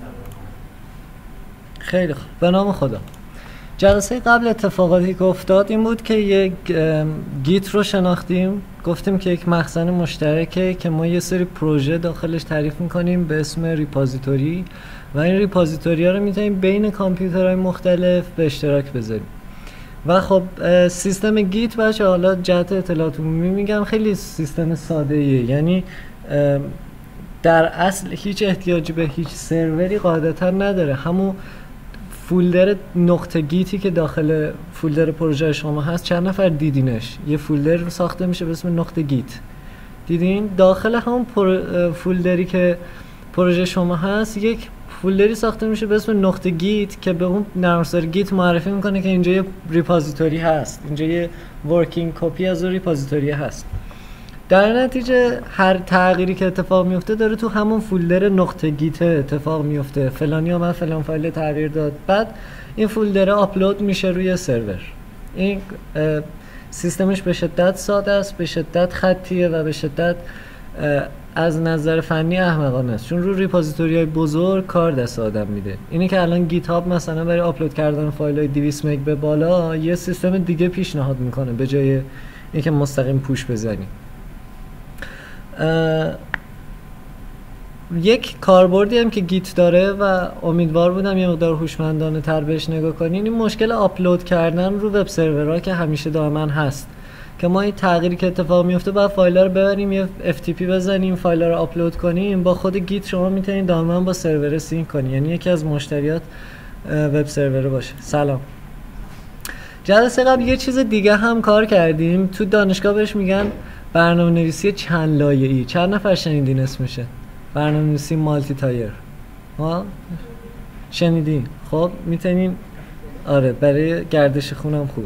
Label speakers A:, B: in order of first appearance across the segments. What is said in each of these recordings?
A: خیلی خوب، به نام خدا. جلسه قبل اتفاقاتی که افتاد این بود که یک گیت رو شناختیم، گفتیم که یک مخزن مشترکه که ما یه سری پروژه داخلش تعریف میکنیم به اسم ریپازیتوری و این ریپازیتوری ها رو میتونیم بین کامپیوترهای مختلف به اشتراک بذاریم. و خب سیستم گیت بچه، حالا جهت اطلاعات عمومی میگم، خیلی سیستم ساده ایه، یعنی در اصل هیچ احتیاجی به هیچ سروری قاعدتا نداره. همون فولدر نقطه گیتی که داخل فولدر پروژه شما هست، چند نفر دیدینش؟ یه فولدر ساخته میشه به اسم نقطه گیت، دیدین؟ داخل همون فولدری که پروژه شما هست یک فولدری ساخته میشه به اسم نقطه گیت که به اون نرم افزار گیت معرفی میکنه که اینجا یه ریپازیتوری هست، اینجا یه ورکینگ کپی از اون ریپازیتوری هست. در نتیجه هر تغییری که اتفاق میفته داره تو همون فولدر نقطه گیت اتفاق میفته. فلانی اومد فلان فایل تغییر داد، بعد این فولدر آپلود میشه روی سرور. این سیستمش به شدت ساده است، به شدت خطیه و به شدت از نظر فنی احمقانه است، چون رو ریپازیتوری های بزرگ کار دست آدم میده. اینی که الان گیت هاب مثلا برای آپلود کردن فایل های 200 مگ به بالا یه سیستم دیگه پیشنهاد میکنه به جای اینکه مستقیم پوش بزنی. یک کاربردی هم که گیت داره و امیدوار بودم یه مقدار هوشمندانه تر بهش نگاه کنین، این مشکل آپلود کردن رو وب سرورها که همیشه دائما هست، که ما این تغییری که اتفاق میفته بعد فایل‌ها رو ببریم یه FTP بزنیم فایل‌ها رو آپلود کنیم. با خود گیت شما میتونید دائما با سرور سینک کنی، یعنی یکی از مشتریات وب سرور باشه. سلام. جلسه قبل یه چیز دیگه هم کار کردیم، تو دانشگاه بهش میگن برنامه‌نویسی چند لایه‌ای. چند نفر شنیدین اسمشه؟ برنامه‌نویسی مالتی تایر. ها؟ شنیدین؟ خب میتونین، آره، برای گردش خونم خوب.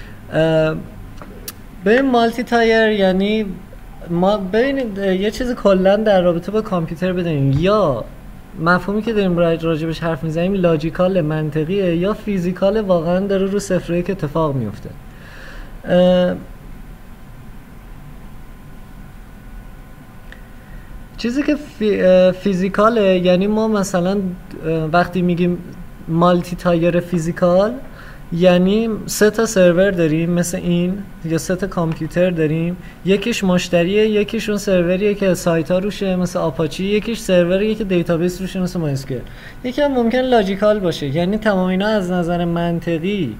A: به مالتی تایر یعنی ما ببینید یه چیز کلا در رابطه با کامپیوتر بدونیم، یا مفهومی که داریم راجبش حرف میزنیم لاجیکال منطقیه یا فیزیکال، واقعا داره رو صفر یک اتفاق میفته. چیزی که فیزیکاله یعنی ما مثلا وقتی میگیم مالتی تایر فیزیکال یعنی 3 تا سرور داریم مثل این، یا 3 تا کامپیوتر داریم، یکیش مشتریه، یکیش اون سروریه که سایت ها روشه مثل آپاچی، یکیش سروریه که دیتابیس روشه مثل مایسکل. یکی هم ممکن لاجیکال باشه، یعنی تمام اینا از نظر منطقی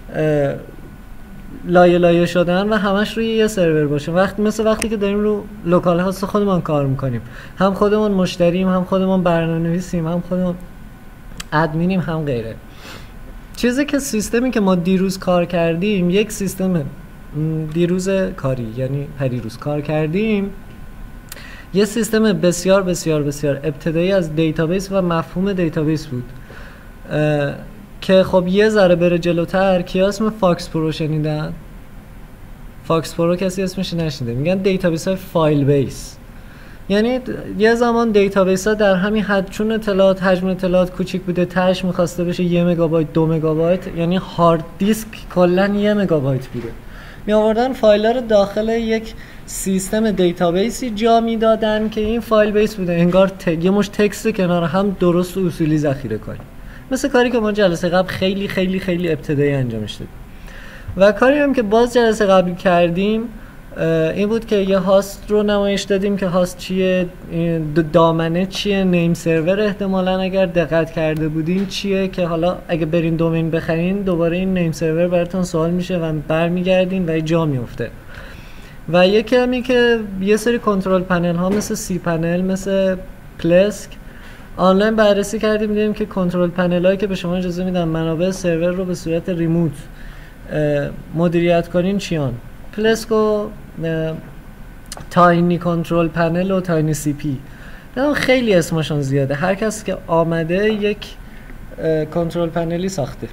A: لایه لایه شدن و همش روی یه سرور باشه. وقتی که داریم رو لوکال هاست خودمون کار میکنیم، هم خودمون مشتریم، هم خودمون برنامه‌نویسیم، هم خودمون ادمینیم، هم غیره. چیزی که سیستمی که ما دیروز کار کردیم، یک سیستم دیروز کاری یعنی پریروز کار کردیم، یه سیستم بسیار بسیار بسیار ابتدایی از دیتابیس و مفهوم دیتابیس بود که خب یه ذره بره جلوتر کیا اسم فاکس پرو شنیدن؟ فاکس پرو کسی اسمش نشنیده؟ میگن دیتابیس های فایل بیس. یعنی یه زمان دیتابیس ها در همین حد، چون اطلاعات حجم اطلاعات کوچیک بوده، تهش میخواسته بشه 1 مگابایت 2 مگابایت، یعنی هارد دیسک کلا 1 مگابایت بوده، می آوردن فایل ها رو داخل یک سیستم دیتابیسی جا میدادن که این فایل بیس بوده، انگار یه مش تکست کنار هم درست و اصولی ذخیره کنیم، مثل کاری که ما جلسه قبل خیلی خیلی خیلی ابتدایی انجامش دادیم. و کاری هم که باز جلسه قبل کردیم این بود که یه هاست رو نمایش دادیم که هاست چیه، دامنه چیه، نیم سرور احتمالاً اگر دقت کرده بودین چیه، که حالا اگه برین دومین بخرین دوباره این نیم سرور براتون سوال میشه و برمیگردین و جا میفته. و یه کمی که یه سری کنترل پنل ها مثل سی پنل، مثل پلسک آنلاین بررسی کردیم، دیدیم که کنترل پنل هایی که به شما اجازه میدن منابع سرور رو به صورت ریموت مدیریت کنین چیان؟ پلسک و تاینی کنترل پنل و تاینی سی پی. خیلی اسمشون زیاده، هر کس که آمده یک کنترل پنلی ساخته.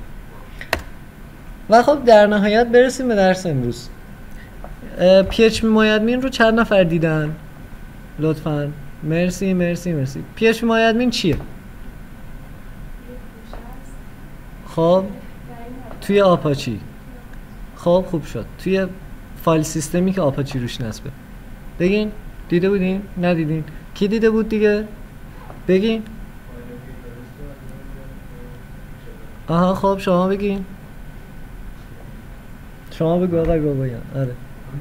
A: و خب در نهایت برسیم به درس امروز. PHP MyAdmin رو چند نفر دیدن؟ لطفاً. مرسی مرسی مرسی. PHP MyAdmin چیه؟ خب توی آپاچی. خب خوب شد. توی فایل سیستمی که آپاچی روش نصبه. بگین دیده بودین؟ ندیدین؟ کی دیده بود دیگه؟ بگین. آها خب شما بگین. شما بگو آقای بابایان. آره.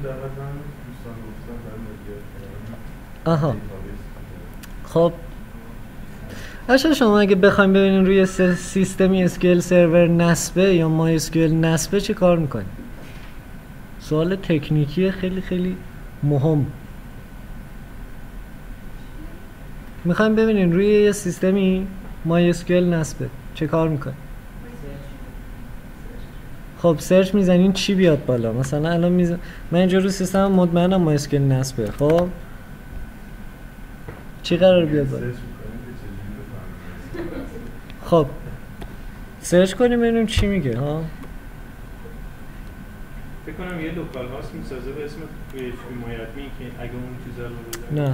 A: آها خب اصلا شما اگه بخوایم ببینین روی سیستمی اسکیل سرور نصبه یا مای اسکیل نصبه چه کار میکنیم؟ سوال تکنیکی خیلی خیلی مهم. میخوایم ببینین روی یه سیستمی مای اسکیل نصبه چه کار میکنیم؟ خب سرچ میزنین چی بیاد بالا؟ مثلا الان من اینجا رو سیستم مطمئنم مای اسکیل نصبه. خب چی قرار بیاد بالا؟ خب سرچ کنیم ببینیم چی میگه ها.
B: فکر کنم یه لوکال هاست میسازه به اسم PHP مایادمی که اگه اون چیزا رو بزنه.
A: نه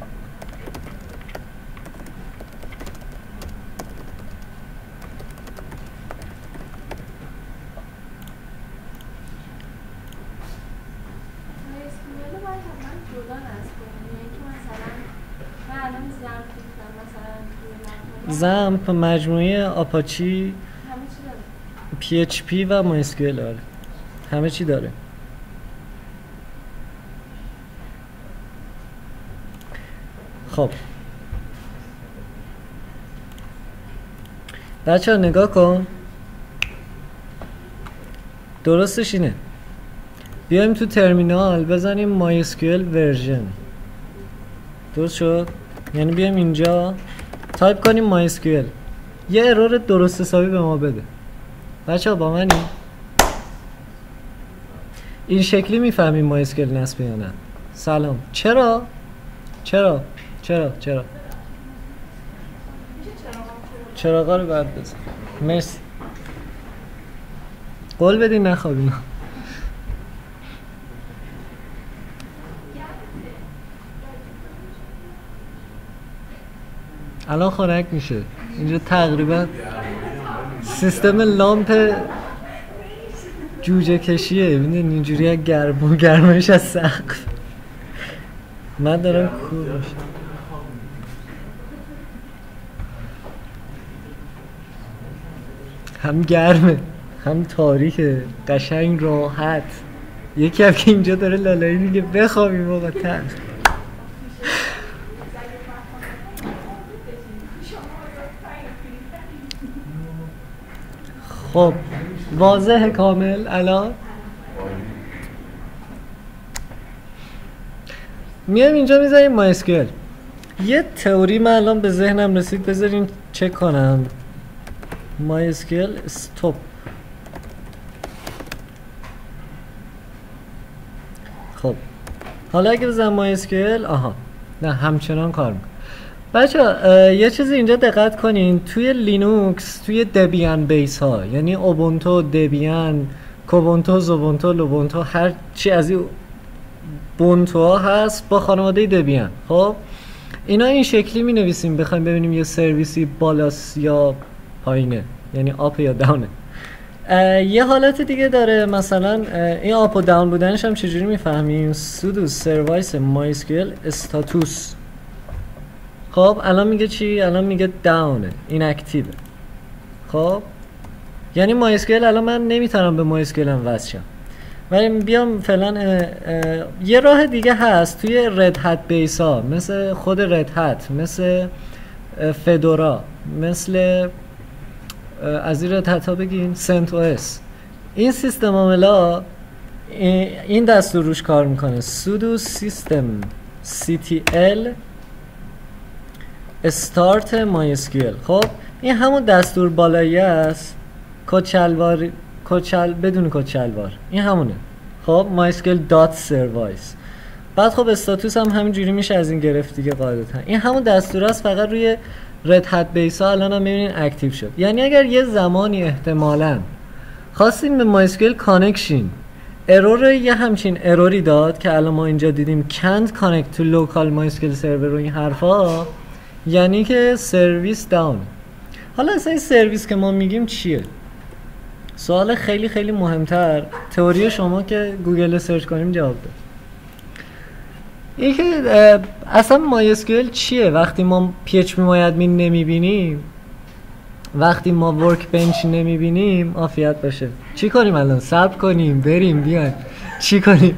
A: زمپ مجموعه آپاچی PHP و MySQL داره. همه چی داره. خب بچه ها نگاه کن. درستش اینه بیایم تو ترمینال بزنیم MySQL ورژن. درست شد؟ یعنی بیایم اینجا تایپ کنیم MySQL. یه ارور درست حسابی به ما بده. بچه ها با منی؟ این شکلی میفهمیم MySQL نصبه یا نه؟ سلام. چرا؟ چراغا رو بعد بزن. مرسی. قول بدین نخوابیم. الان خنک میشه. اینجا تقریبا سیستم لامپ جوجه کشیه. ببینید اینجوری گرمایش از سقف. من دارم کور میشم. هم گرمه هم تاریکه. قشنگ راحت. یکی هم که اینجا داره لالایی میگه بخوابیم موقع تخت. خب واضحه کامل. الان میام اینجا میذاریم MySQL. یه تئوری من الان به ذهنم رسید بذارین چک کنم. MySQL استاپ. خب حالا اگه بزنم MySQL آها نه همچنان کار میکنه. بچه یه چیزی اینجا دقت کنین. توی لینوکس توی دبیان بیس ها یعنی اوبونتو، دبیان، کوبونتو، زوبونتو، لوبونتو هر چی از این بونتو ها هست با خانواده دبیان. خب اینا این شکلی می نویسیم بخوایم ببینیم یه سرویسی بالاست یا پایینه یعنی آپ یا داونه. یه حالت دیگه داره مثلا این آپ و داون بودنش هم چجوری میفهمیم؟ sudo service mysql status. خب الان میگه چی؟ الان میگه داونه، این اکتیوه. خب یعنی MySQL الان من نمیتونم به MySQL هم وصل شم. ولی بیام فعلا یه راه دیگه هست توی رد هات بیس ها مثل خود رد هات، مثل فدورا، مثل از این رد هات ها بگین سنت او اس. این سیستم عاملا این دستور روش کار میکنه. sudo system ctl start mysql. خب این همون دستور بالایی است. بدون کد شلوار این همونه. خب mysql.service. بعد خب استاتوس هم همینجوری میشه از این گرفت دیگه قاعدتا. این همون دستور است فقط روی رد هات بیس ها الان هم میبینین اکتیو شد. یعنی اگر یه زمانی احتمالاً خواستین به MySQL کانکشن ارور یه همچین اروری داد که الان ما اینجا دیدیم can't connect to local MySQL server و این حرفا، یعنی که سرویس داون. حالا اصلا این سرویس که ما میگیم چیه؟ سوال خیلی خیلی مهمتر تئوری شما که گوگل سرچ کنیم جواب ده. این که اصلا MySQL چیه؟ وقتی ما PHP MyAdmin نمیبینیم وقتی ما ورک بنچ نمیبینیم عافیت باشه. چی کنیم الان؟ صبر کنیم بریم بیایم چی کنیم؟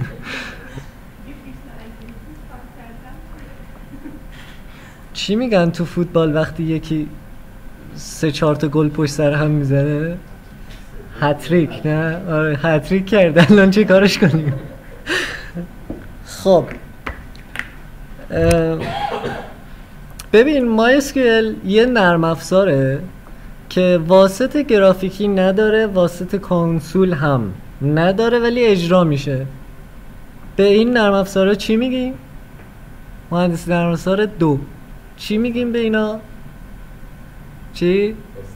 A: چی میگن تو فوتبال وقتی یکی 3-4 تا گل پشت سر هم میزنه؟ هتریک. نه آره هتریک کرده. الان چی کارش کنیم؟ خب ببین MySQL یه نرم افزاره که واسط گرافیکی نداره، واسط کنسول هم نداره، ولی اجرا میشه. به این نرم افزاره چی میگیم؟ مهندسی نرم افزار 2 چی میگیم به اینا؟ چی؟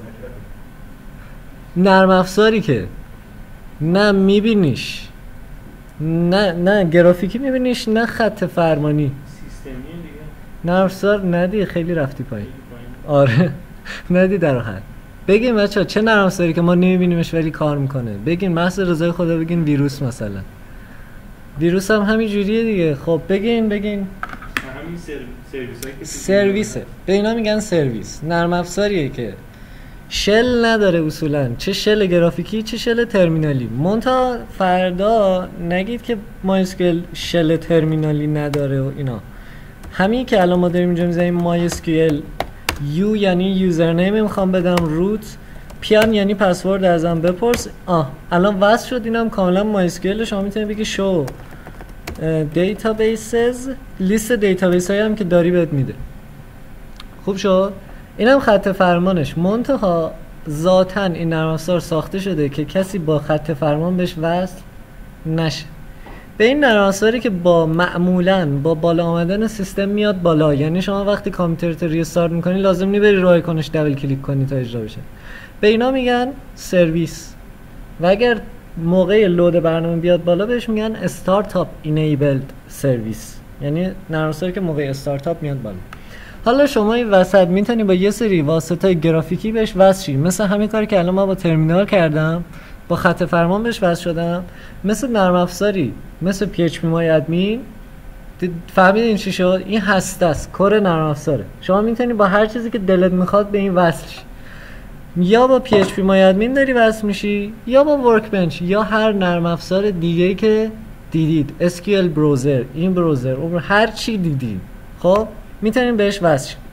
A: نرم افزاری که نه میبینیش نه گرافیکی میبینیش نه خط فرمانی.
B: سیستمی دیگه.
A: نرم افزار ندی خیلی رفتی پایین. آره ندی در آخر. بگیم بچه‌ها چه نرم افزاری که ما نمیبینیمش ولی کار میکنه؟ بگین محض رضای خدا بگین ویروس مثلا. ویروس هم همین جوریه دیگه. خب بگین
B: همین
A: سرویسه. به اینا میگن سرویس. نرم افزاریه که شل نداره اصولا، چه شل گرافیکی چه شل ترمینالی. منتها فردا نگید که MySQL شل ترمینالی نداره و اینا. همین که الان ما داریم اینجا میزنیم MySQL U یعنی یوزرنیم میخوام بدم، روت پیان یعنی پسورد ازم بپرس. الان وصل شد. اینم کاملا MySQL. شما میتونید بگی شو دیتابیسز، لیست دیتابیس هایی هم که داری بهت میده. خوب شد. اینم خط فرمانش. منتها ذاتاً این نرم افزار ساخته شده که کسی با خط فرمان بهش وصل نشه. به این نرم افزاری که با معمولاً با بالا آمدن سیستم میاد بالا، یعنی شما وقتی کامپیوترت رو ریستارت میکنی لازم نی بری رو آیکونش دبل کلیک کنی تا اجرا بشه. به اینا میگن سرویس. و اگر موقع لود برنامه بیاد بالا بهش میگن استارتاپ اینیبلد سرویس، یعنی نرم افزاری که موقع استارتاپ میاد بالا. حالا شما این وسط میتونی با یه سری واسطای گرافیکی بهش وصل شی، مثل همین کاری که الان ما با ترمینال کردم، با خط فرمان بهش وصل شدم. مثل نرم افزاری مثل PHPMyAdmin. فهمیدین چی شد؟ این هسته است، کور نرم افزاره. شما میتونی با هر چیزی که دلت میخواد به این وصل شی. یا با PHPMyAdmin داری وصل میشی، یا با Workbench، یا هر نرم افزار دیگه‌ای که دیدید، SQL براوزر، این براوزر، اون هر چی دیدید، خب میتونیم بهش وصل شیم.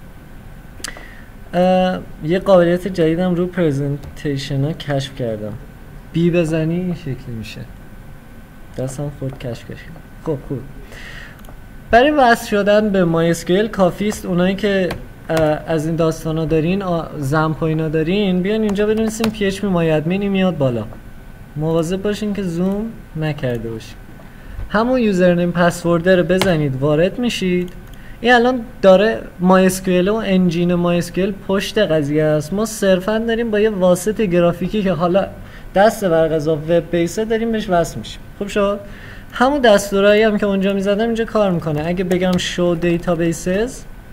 A: یه قابلیت جدیدم رو پرزنتیشن ها کشف کردم. بی بزنی این شکلی میشه. دستم خود کشف کردم. خب خوب. برای وصل شدن به MySQL کافیست اونایی که از این داستانا دارین، زمپ و اینا دارین، بیان اینجا بنویسیم PHPMyAdmin میاد بالا. مواظب باشین که زوم نکرده باشین. همون یوزرنیم پسورد رو بزنید، وارد میشید. این الان داره MySQL و انجین MySQL پشت قضیه است. ما صرفا داریم با یه واسط گرافیکی که حالا دست برقضا وب بیسه داریم بهش وصل میشیم. خوب شد. همون دستورایی هم که اونجا میزدم اینجا کار میکنه. اگه بگم show databases،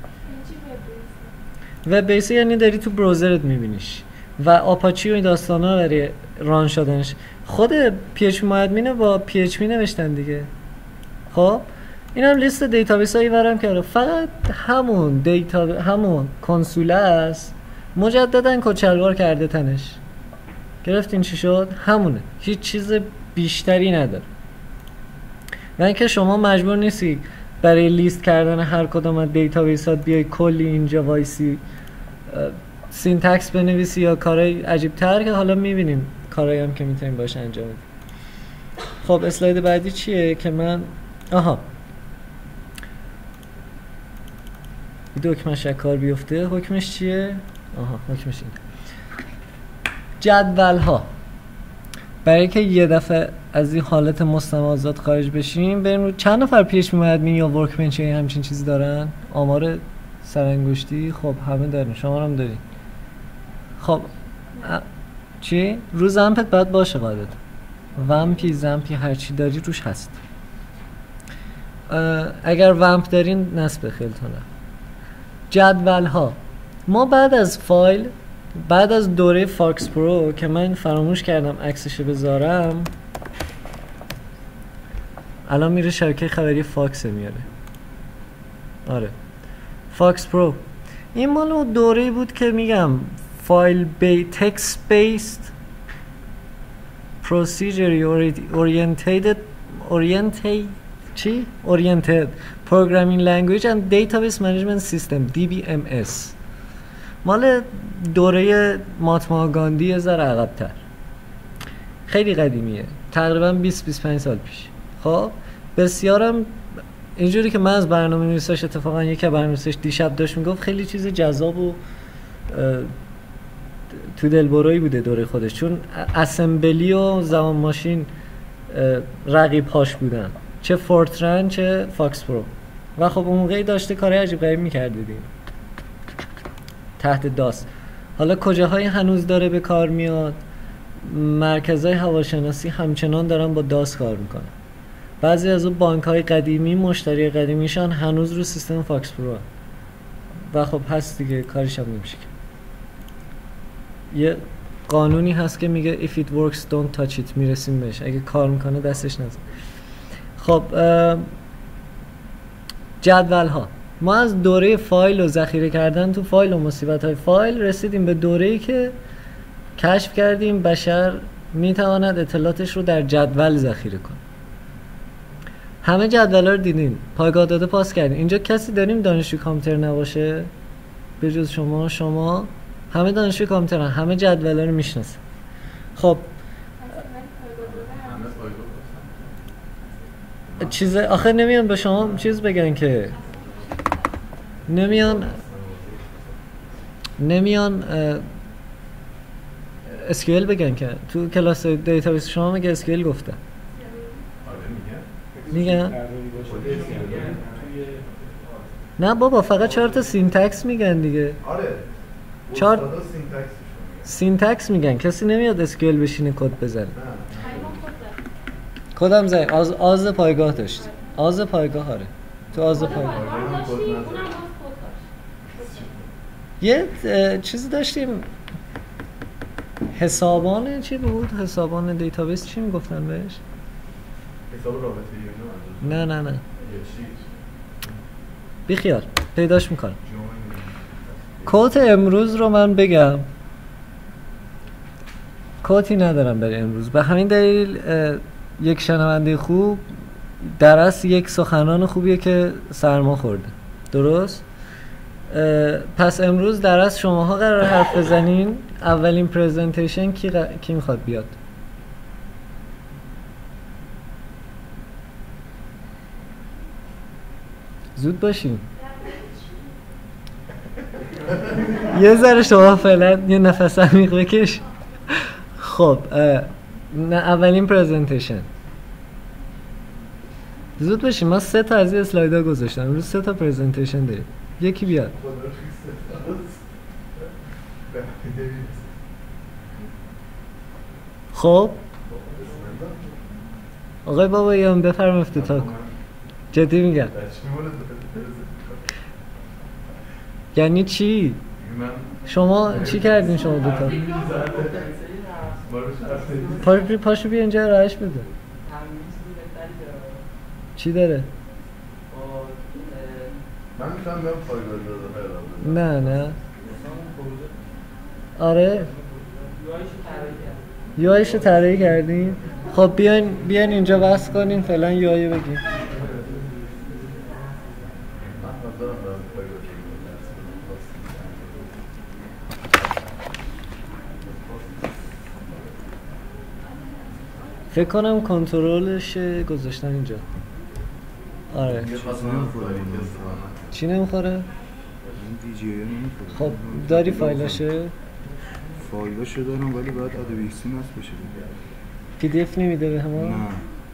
A: وب بیس یعنی داری تو براوزرت میبینیش، و آپاچی و این داستانا برای ران شدنش. خود PHPMyAdmin با PHP نوشتن دیگه. خب این هم لیست دیتابیس هایی ورم کرده. فقط همون کنسول است، مجددا کچلوار کرده تنش. گرفتین چی شد؟ همونه، هیچ چیز بیشتری نداره. و اینکه شما مجبور نیستی برای لیست کردن هر کدوم از دیتابیس ها بیای کلی اینجا وایسی سینتکس بنویسی یا کارهای عجیب تر که حالا میبینیم کارهایی هم که میتونیم باشه انجام بدیم. خب اسلاید بعدی چیه که من دکمه شکار بیفته حکمش چیه؟ حکمش این جدول ها. برای که یه دفعه از این حالت مستمازات خارج بشیم بریم رو چند نفر PHPMyAdmin یا Workbench یا همچین چیزی دارن؟ آمار سرانگشتی؟ خب همه دارین، شما هم دارین. خب چی؟ رو زمپت باید باشه قاعدت. ومپی زمپی هرچی داری روش هست. اگر ومپ دارین نصب خیلتونه. جدول ها. ما بعد از دوره فاکس پرو که من فراموش کردم عکسشو بذارم، الان میره شبکه خبری فاکس میاره. آره فاکس پرو این مال اون دوره‌ای بود که میگم file text based procedure oriented programming language and database management system DBMS. مال دوره ماتما گاندی یه ذره عقب‌تر، خیلی قدیمیه، تقریبا 20-25 سال پیش. خب بسیارم اینجوری که من از برنامه‌نویساش اتفاقا یکی از برنامه‌نویساش دیشب داشت میگفت خیلی چیز جذاب و تو دلبرایی بوده دوره خودش، چون اسمبلی و زمان ماشین رقیب هاش بودن، چه فورترن چه فاکس پرو، و خب اون موقعی داشته کارهای عجیب غریب می‌کرد دیگه تحت داس. حالا کجاهای هنوز داره به کار میاد؟ مرکزهای هواشناسی همچنان دارن با داس کار میکنن. بعضی از اون بانک‌های قدیمی مشتری قدیمیشان هنوز رو سیستم فاکس پرو و خب هست دیگه، کارش هم نمیشه. یه قانونی هست که میگه if it works don't touch it، میرسیم بهش، اگه کار میکنه دستش نزن. خب جدول ها، ما از دوره فایل و ذخیره کردن تو فایل و مصیبت های فایل رسیدیم به دوره‌ای که کشف کردیم بشر میتواند اطلاعاتش رو در جدول ذخیره کنه. همه جدول ها رو دیدین، پایگاه داده پاس کردین. اینجا کسی داریم دانشجوی کامپیوتر نباشه به جز شما همه دانشجوی کامپیوترن، همه جدول ها رو میشناسن. خب چیز آخر نمیان به شما چیز بگن که نمیان اسکیل بگن که تو کلاس دیتابیس شما مگه اسکیل گفته؟ میگن؟ نه بابا، فقط 4 تا سینتکس میگن دیگه.
C: آره
A: 4 سینتکس میگن، کسی نمیاد اسکیل بشینه کد بزنه. کدم زنی آز پایگاه داشت، آز پایگاه. آره تو آز پایگاه یه چیزی داشتیم، حسابان چی بود؟ حسابان دیتابیس چی میگفتن بهش؟
C: حساب رابطه‌ای.
A: نه بیخیال، پیداش میکنم. کوت امروز رو من بگم، کوتی ندارم برای امروز، به همین دلیل یک شنونده خوب درس یک سخنان خوبیه که سرما خورده. درست؟ پس امروز درس شماها قرار حرف بزنین. اولین پرزنتیشن کی میخواد بیاد؟ زود باشین. یه ذره شما فعلا یه نفس عمیق بکش. خب اولین پرزنتیشن زود باشین. ما 3 تا از این اسلایدها گذاشتم، امروز 3 تا پرزنتیشن داریم. یکی بیاد. خب آقای باباییان بفرم افتتاح کن. جدی میگم. یعنی چی؟ شما چی کردین شما دوتا؟ پاشو بیا اینجا رایش بده. چی داره؟
C: من میتونم بیام پایگاه داده.
A: نه آره یوایشو طراحی کردین؟ خب بیاین اینجا بس کنین فعلا یوایو بگین. فکر کنم کنترلش گذاشتن اینجا. آره چی نمیخوره؟ خب داری فایلشه؟
D: فایلاشو دارم ولی باید ادوبی ایکس نصب بشه.
A: پی دی اف نمیده به همه؟
D: نه.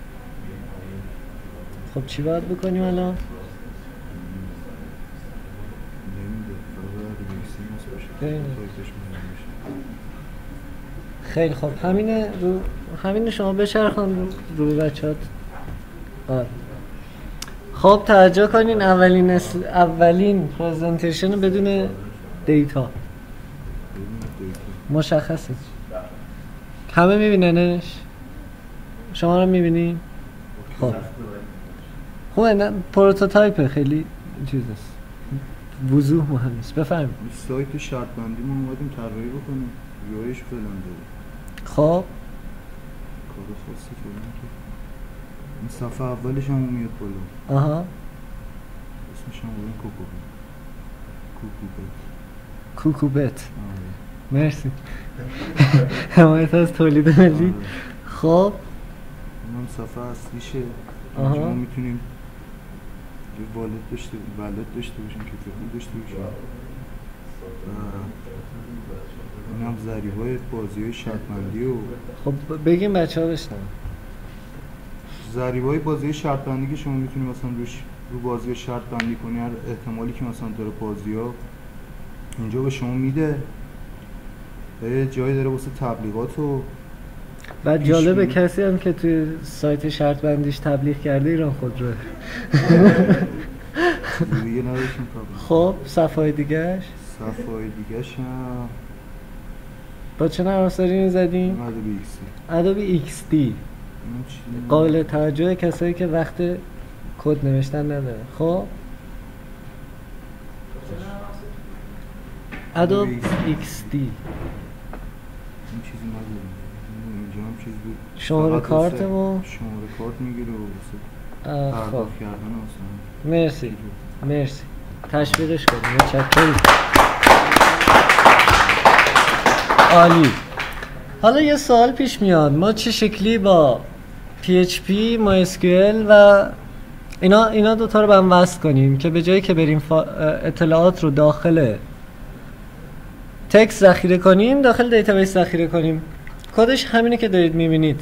A: خب چی باید بکنیم الان؟
D: نمیده، فقط باید ادوبی ایکس نصب بشه.
A: خیلی خب همینه شما بچرخون رو بچه‌هات. آره خب توجه کنین، اولین پرزنتیشن بدون دیتا مشخصه. همه میبیننش؟ شما رو میبینین؟ خب خوبه، نه پروتوتایپه، خیلی چیز است، وضوح مهم نیست. بفرمایید.
D: سایت شرط بندی ما اومدیم طراحی بکنیم، یوایش فعلا داره.
A: خب
D: کار خاصی فعلا که این صفحه اولش هم میاد بالا.
A: آها
D: اسمش هم بودن کوکوبت.
A: کوکوبت. مرسی. حمایت از تولید ملی. خب
D: این هم صفحه اصلیشه.
A: آها.
D: اینجا ما میتونیم یه والد داشته باشیم که فکر داشته باشیم. این هم ضریبای بازی های شرط بندی و
A: خب بگیم بچه ها بشنن.
D: ضریبای بازی شرط بندی که شما میتونی مثلا رو بازی شرط بندی کنی، هر احتمالی که مثلا داره بازی ها اینجا به شما میده. یه جایی داره واسه تبلیغات و
A: بعد جالبه کسی هم که توی سایت شرط بندیش تبلیغ کرده ایران خودروه.
D: دیگه نداشتیم.
A: خب صفحه دیگهش
D: هم
A: با چه نرم افزاری زدیم؟ ادوبی ایکس دی. قابل توجه کسایی که وقت کد نوشتن نداره. خب ادوب ایکس دی
D: این چیزی نداریم. اینجا هم چیز بود.
A: شماره کارت ما
D: شماره کارت میگیره و پرداخت کردن اصلا.
A: مرسی تشویقش کنیم. متشکرم. عالی. حالا یه سوال پیش میاد، ما چه شکلی با PHP، MySQL و اینا دوتا رو به هم وصل کنیم که به جایی که بریم اطلاعات رو داخل تکست ذخیره کنیم داخل دیتابیس ذخیره کنیم. کدش همینه که دارید میبینید.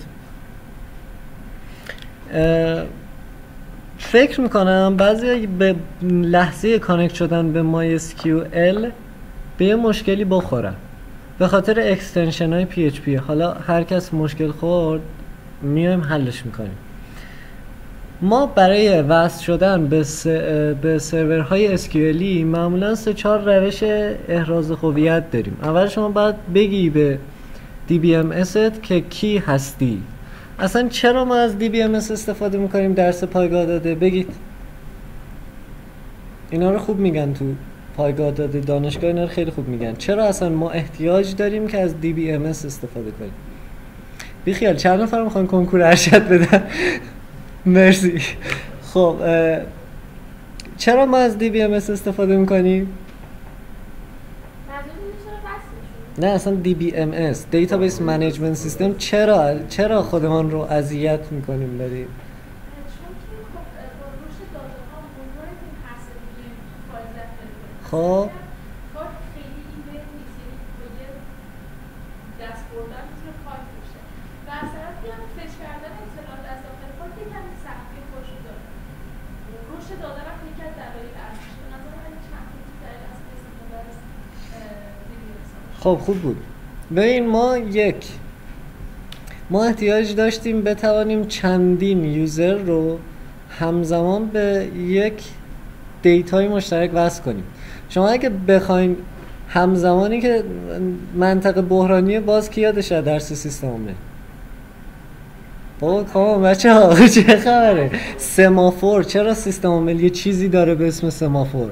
A: فکر میکنم بعضی به لحظه کانکت شدن به MySQL به یه مشکلی بخورن به خاطر اکستنشن های PHP. حالا هر کس مشکل خورد میایم حلش میکنیم. ما برای وصل شدن به سرورهای SQLی معمولا 3-4 روش احراز هویت داریم. اول شما باید بگی به DBMSت که کی هستی. اصلا چرا ما از DBMS استفاده میکنیم؟ درس پایگاه داده بگید. اینا رو خوب میگن تو پایگاه داده دانشگاه، اینا رو خیلی خوب میگن. چرا اصلا ما احتیاج داریم که از DBMS استفاده کنیم؟ بیخیال چند نفر میخوان کنکور ارشد بدن؟ مرسی. خب چرا ما از DBMS استفاده میکنیم؟ نه اصلا DBMS Database Management System چرا خودمان رو اذیت میکنیم بریم؟ خب خب خوب بود. ببین ما احتیاج داشتیم بتوانیم چندین یوزر رو همزمان به یک دیتای مشترک وصل کنیم. شما اگه بخواین همزمانی که منطقه بحرانی باز کی یادشه درس سیستم عامل؟ بابا کام بچه‌ها چه خبره؟ سمافور. چرا سیستم عامل یه چیزی داره به اسم سمافور؟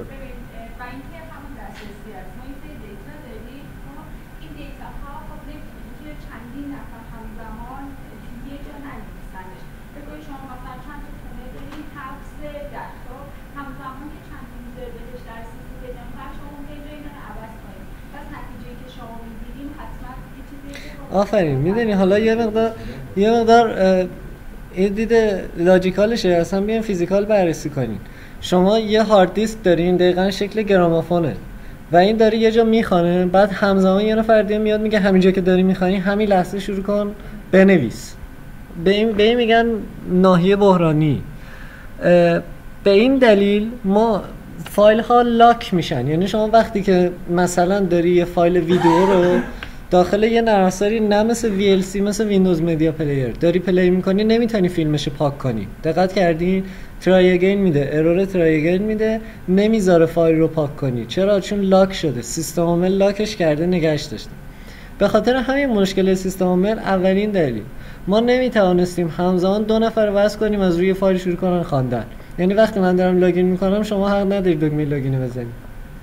A: آفرین. میدونی حالا یه مقدار این دیده لاجیکالشه. اصلا بیاین فیزیکال بررسی کنین. شما یه هارد دیسک دارین دقیقاً شکل گرامافونه و این داره یه جا میخوانه، بعد همزمان یه نفر دیگه میاد میگه همینجا که داری میخوانی همین لحظه شروع کن بنویس. به این میگن ناحیه بحرانی. به این دلیل ما فایل ها لاک میشن. یعنی شما وقتی که مثلا داری یه فایل ویدیو رو داخل یه نرم افزاری نه مثل VLC مثل ویندوز مدیا پلیر داری پلی میکنی نمیتونی فیلمش پاک کنی. دقت کردین؟ ترای اگین میده، ارور ترای اگین میده، نمیذاره فایل رو پاک کنی. چرا؟ چون لاک شده. سیستم عامل لاکش کرده نگهش داشته. به خاطر همین مشکل سیستم عامل اولین دلیل ما نمیتوانستیم همزمان 2 نفر وصل کنیم از روی فایل شروع کنن خواندن. یعنی وقتی من دارم لاگین میکنم شما حق ندارید دکمه لاگین رو بزنید.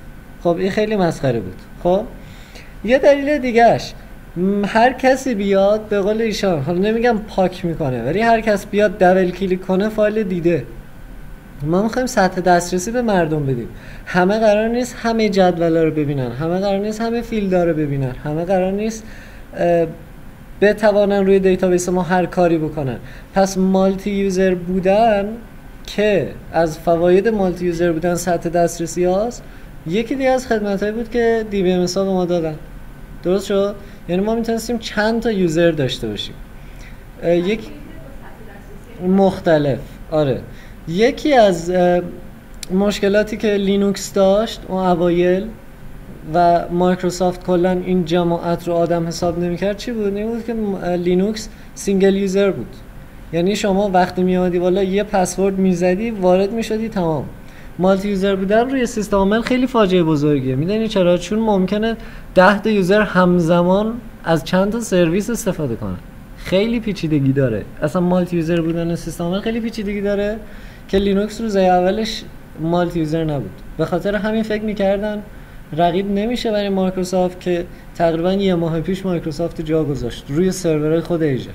A: خب این خیلی مسخره بود. خب یه دلیل دیگهش، هر کسی بیاد به قول ایشان، حالا نمیگم پاک میکنه، ولی هر کس بیاد دبل کلیک کنه فایل دیده. ما میخوایم سطح دسترسی به مردم بدیم. همه قرار نیست همه جدولا رو ببینن، همه قرار نیست همه فیلدها رو ببینن، همه قرار نیست بتوانن روی دیتابیس ما هر کاری بکنن. پس مالتی یوزر بودن که از فواید مالتی یوزر بودن سطح دسترسی هاست، یکی دیگه از خدمتایی بود که DBMS ها به ما دادن. درست شد؟ یعنی ما میتونستیم چند تا یوزر داشته باشیم، یک مختلف. آره، یکی از مشکلاتی که لینوکس داشت اون اوایل و مایکروسافت کلا این جماعت رو آدم حساب نمی‌کرد چی بود؟ این بود که لینوکس سینگل یوزر بود. یعنی شما وقتی میادی والا یه پسورد میزدی وارد میشدی تمام. مالتی یوزر بودن روی سیستم عامل خیلی فاجعه بزرگیه. میدونی چرا؟ چون ممکنه 10 تا یوزر همزمان از چند تا سرویس استفاده کنن. خیلی پیچیدگی داره. اصلا مالتی یوزر بودن سیستم عامل خیلی پیچیدگی داره که لینوکس روز اولش مالتی یوزر نبود. به خاطر همین فکر می‌کردن رقیب نمیشه برای مایکروسافت که تقریبا یه ماه پیش مایکروسافت جا گذاشت روی سرورهای خود ایجر.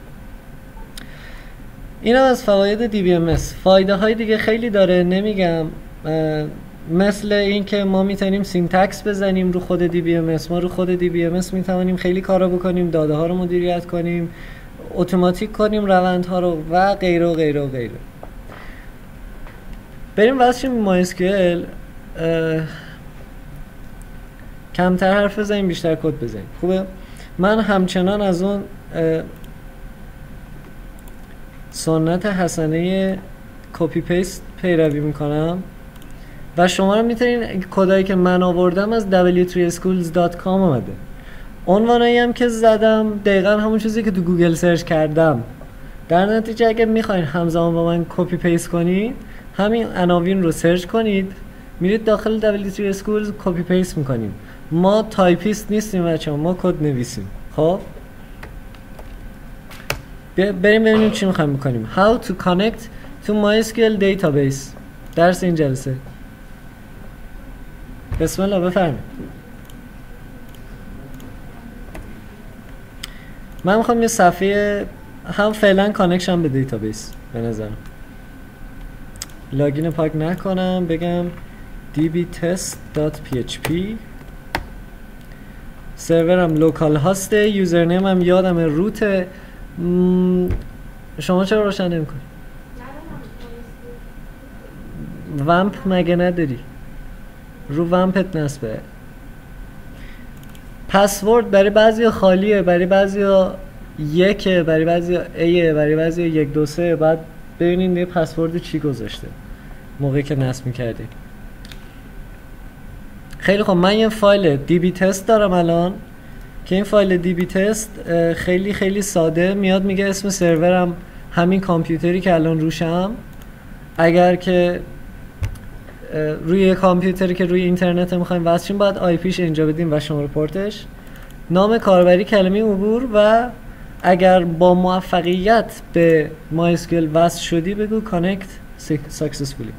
A: این هم از فواید DBMS. فایده های دیگه خیلی داره، نمیگم، مثل این که ما میتونیم سینتکس بزنیم رو خود DBMS. ما رو خود DBMS میتونیم خیلی کارا بکنیم، داده ها رو مدیریت کنیم، اتوماتیک کنیم روندها رو و غیره و غیره و غیره. بریم واسه MySQL. کمتر حرف بزنیم بیشتر کد بزنیم. خوبه؟ من همچنان از اون سنت حسنه کپی پیست پیروی میکنم و شما رو میتونین، کدایی که من آوردم از w3schools.com اومده. عنوانایی هم که زدم دقیقا همون چیزی که تو گوگل سرچ کردم. در نتیجه اگه میخواین همزمان با من کپی پیست کنید، همین عناوین رو سرچ کنید، میرید داخل W3 Schools کپی پیست میکنیم. ما تایپیست نیستیم بچه‌ها، ما کد نویسیم. خب بریم ببینیم چی میخوایم بکنیم. How to connect to MySQL database. درس این جلسه. بسم الله، بفرمایید. من میخوام یه صفحه هم فعلا کانکشن به دیتابیس به نظرم. لاگین پاک نکنم، بگم dbtest.php. سرورم لوکال هاسته، یوزرنیم هم یادم روته. شما چرا روشن نمی‌کنی؟ ومپ مگه نداری؟ رو ومپت نصبه. پسورد برای بعضی خالیه، برای بعضی یکه، برای بعضی ایه، برای بعضی 1 2 3. بعد ببینید یه پسورد چی گذاشته موقعی که نصب می‌کردی. خیلی خب، من یه فایل dbtest دارم الان که این فایل dbtest خیلی خیلی ساده میاد میگه اسم سرورم همین کامپیوتری که الان روشم. اگر که روی یه کامپیوتری که روی اینترنت میخوایم وصل شیم باید آی پیش اینجا بدیم و شماره پورتش، نام کاربری، کلمه عبور و اگر با موفقیت به MySQL وصل شدی بگو connect successfully.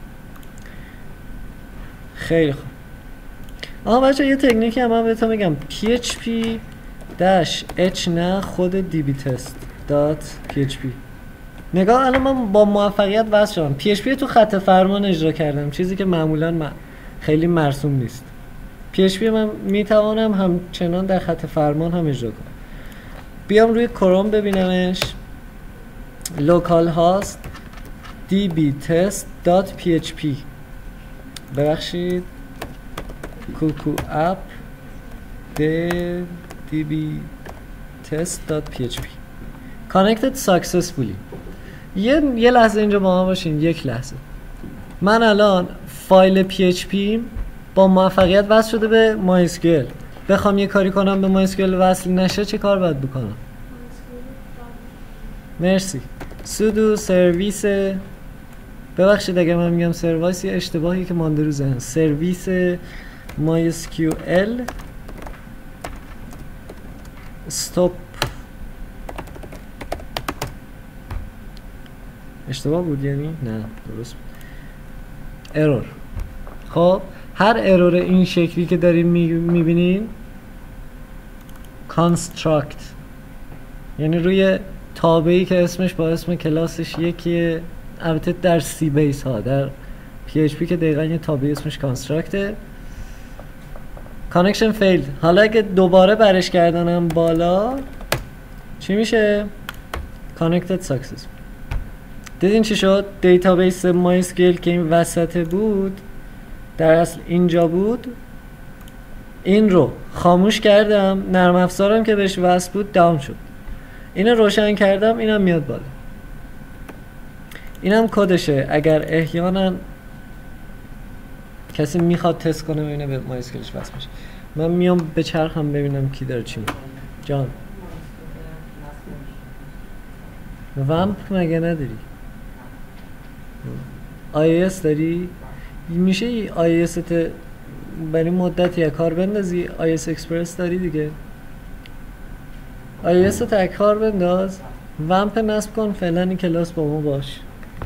A: خیلی خوب. بچه یه تکنیکی هم من بهتون میگم، php-h نه خود dbtest.php. نگاه، الان من با موفقیت وصل شدم. PHP تو خط فرمان اجرا کردم، چیزی که معمولا خیلی مرسوم نیست. PHP من میتوانم همچنان در خط فرمان هم اجرا کنم. بیام روی کروم ببینمش، لوکال هاست dbtest.php. ببخشید، کوکو اپ dbtest.php connected successfully. یه لحظه اینجا با ما باشین، یک لحظه. من الان فایل PHP با موفقیت وصل شده به MySQL. بخوام یه کاری کنم به MySQL وصل نشه چه کار باید بکنم؟ مرسی. sudo سرویس، ببخشید اگر من میگم سرویس، یه اشتباهی که مانده رو ذهن. سرویس MySQL stop. اشتباه بود یعنی؟ نه درست بود. ارور. خب هر ارور این شکلی که دارین میبینین construct، یعنی روی تابعی که اسمش با اسم کلاسش یکیه. البته در سی بیس ها، در PHP که دقیقا یه تابعی اسمش constructه. connection failed. حالا اگه دوباره برش گردانم بالا چی میشه؟ connected success. دیدین چی شد؟ دیتابیس MySQL که این وسط بود در اصل اینجا بود، این رو خاموش کردم، نرم افزارم که بهش وصل بود داون شد، اینو روشن کردم، اینم میاد بالا. اینم کدشه. اگر احیانا کسی میخواد تست کنه ببینه به MySQLش وصل میشه، من میام به چرخم ببینم کی داره چی میگه. جان ومپ مگه نداری؟ IIS داری؟ میشه IIS ت برای مدتی کار بندازی. IIS اکسپرس داری دیگه، IIS ت کار بنداز، ومپ نصب کن، فعلا این کلاس با ما باش.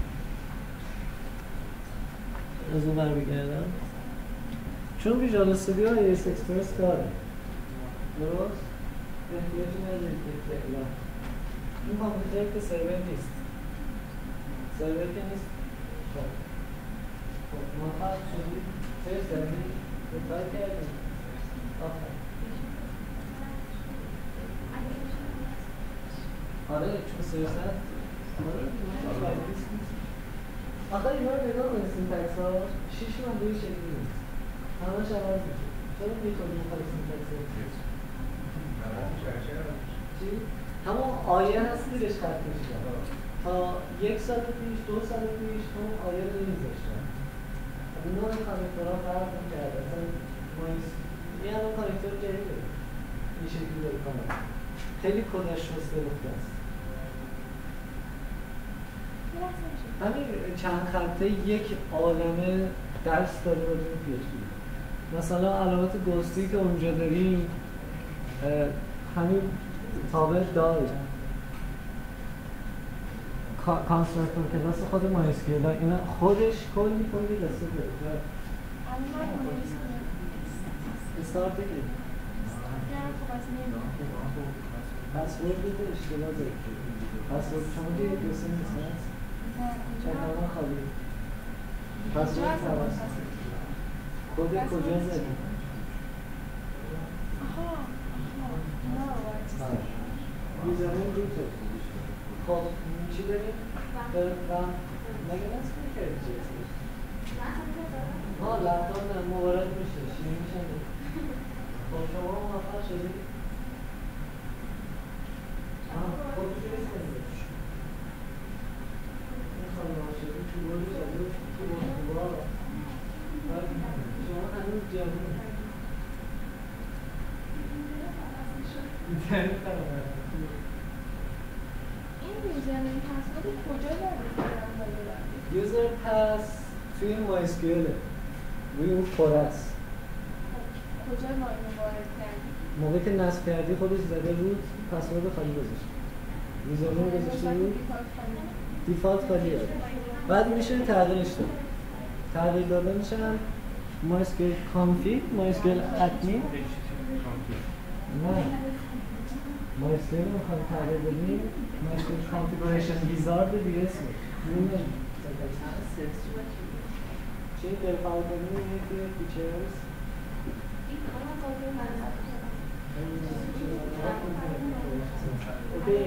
A: از اون بر بگردم چون ویژوال استودیو IIS اکسپرس داره، درست؟ احتیاجی نداری که فعلا این کامپیوتر که سرور نیست، سرور که نیست. خب موفق شدید؟ تست دارید؟ کار کردید؟ آخر آره چون سیاست آخه اینا رو نگاه کنید، سینتکس ها 6 ماده شکلی نیست، همش عوض میشه. چرا میکنی میخوای سینتکس ها چی؟ همون آیه هست دیرش خط کشیدن تا 1 سال پیش 2 سال پیش همون آیه رو نمیذاشتن. اونا رو کانکتورها فرق میکرد. اصلا این همون کانکتور جدیده این شکلی داره کنه، خیلی کدش شسته رفته است. همین چند خطه یک عالمه درس داره راجع به PHP. مثلا علامت گوستی که اونجا داریم همین تابع داره کانستراکتور کلاس خود MySQL، اینا خودش کلی دسته داره. استارت بگید پسورد بده اشتباه داره. پسورد شما دیگه دوسته نیست هست؟ چند خالی پسورد توسط کد کجا زدی؟ میزنیم روته. خب چی داریم؟ مگه نصف میکردی چی هستش؟ لپتاپ نه مبارک میشه شیمی میشه. خب شما موفق شدید؟ خب چی هستیم؟ این خانمه شدید تو بردی شدید تو بردی شما هنوز جمعه
E: این یوزرنیم پسورد کجا دارید؟
A: یوزر پس توی MySQL روی اون فور است.
E: کجا ماینو وارد کردی؟
A: موقعی که نصب کردی خودش زده روت پسورد خالی گذاشت. یوزرنیم گذاشته بود دیفالت خالی داد. بعد میشه تغییرش داد. تغییر دادنش هم MySQL config MySQL admin نه MySQL رو میخوایم تغییر بدیم MySQL configuration wizard دیگه اسمه نمیدونم چه دلفاو کنیم یکی فیچرز اوکی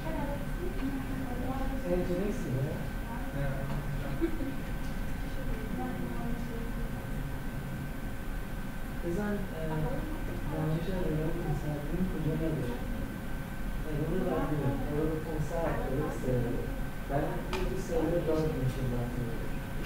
A: اینجوریستی نه؟ بزن دانش ارور کنسرتیم کجا نداره ارور بردیم ارور کنسرت ارور سرور برای تو سرور داد میشه بردیم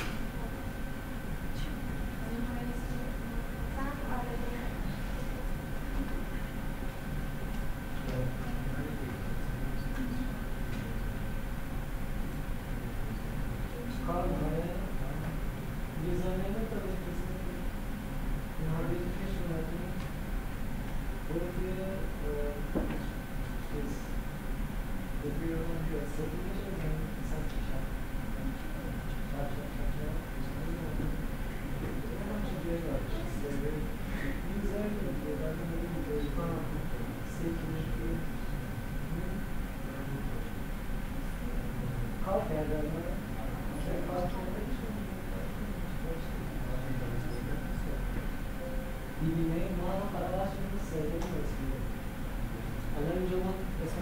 A: کار میکنه یوزرنیم رو داره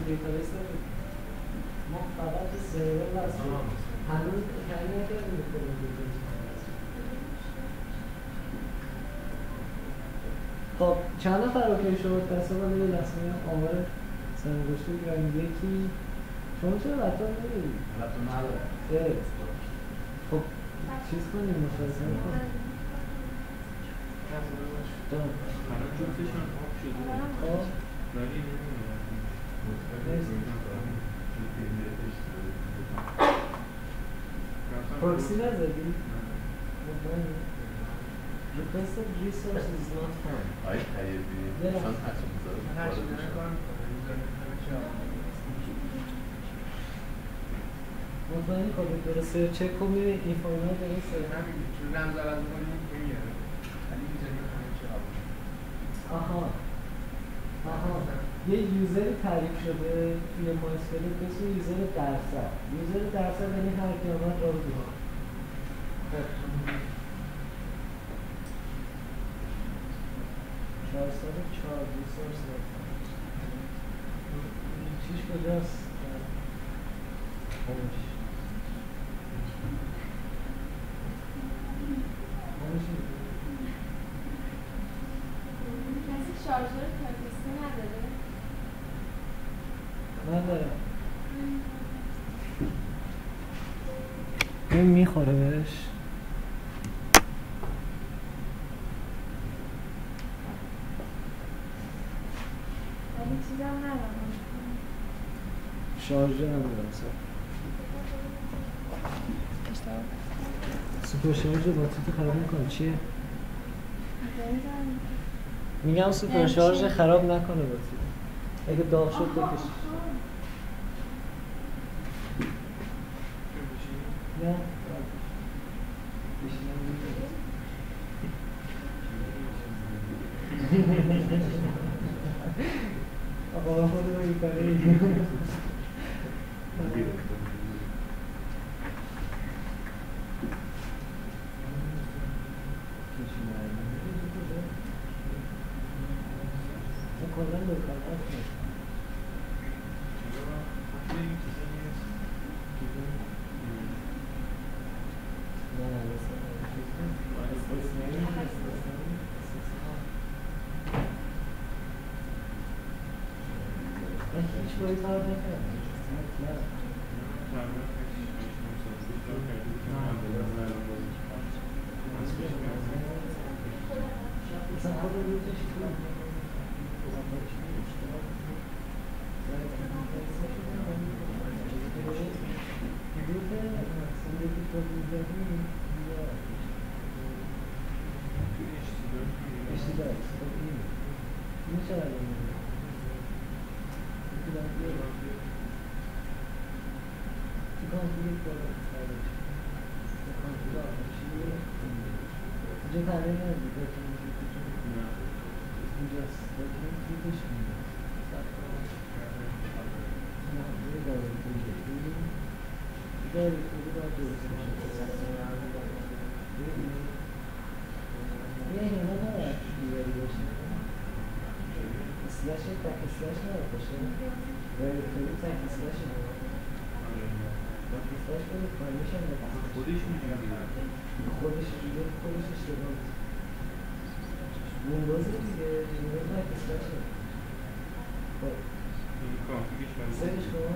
A: دیتابیس ما فقط به سرور وصل هنوز تعیین نکردیم کدوم دیتابیس. خب چند نفر اوکی شد؟ دسته بالا یه لحظه آمار سرگشته بگیرم. یکی شما چرا لپتاپ نداری؟
C: لپتاپ نداره.
A: خب چیز کنیم مشاهده کنیم.
B: الان جفتشون آف شده
A: خب
B: ولی نمیدونم
A: پروکسی نزدی؟ Requested resource is not found.
C: آی طیبی چون حتم بذاره
A: مطمئنی خودت درسته چک کن ببین این فایل‌ها درسته.
F: چون رمز عوض می‌کنیم نمیاره ولی می‌ذاریم همه چی قبول.
A: آها یه یوزری تعریف شده توی مایسکل به اسم یوزر درصد. یوزر درصد یعنی هر کی اومد رو بیاد. خب 404 ریسورس چیش کجاست؟ خاموش
E: کسی شارژر تاکسی نداره؟
A: نداره. این میخوره بهش.
E: ولی چیزم ندارم.
A: شارژر نداره اصلا. سوپر شارژ باتری خراب میکنه. چیه؟ میگم سوپر شارژ خراب نکنه باتری. اگه داغ شد بکش. نه آقا خود رو این کاری کلن دوکان هست هیچ باید کار نکرد مثلا خود رو روزش کنم خودش اشتباه ویندوز دیگه ویندوز بک اسلش خب سرش کن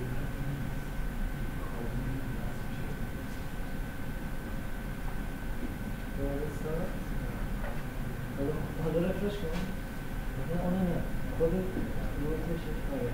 A: حالا رفرش کن نه خود روزش آره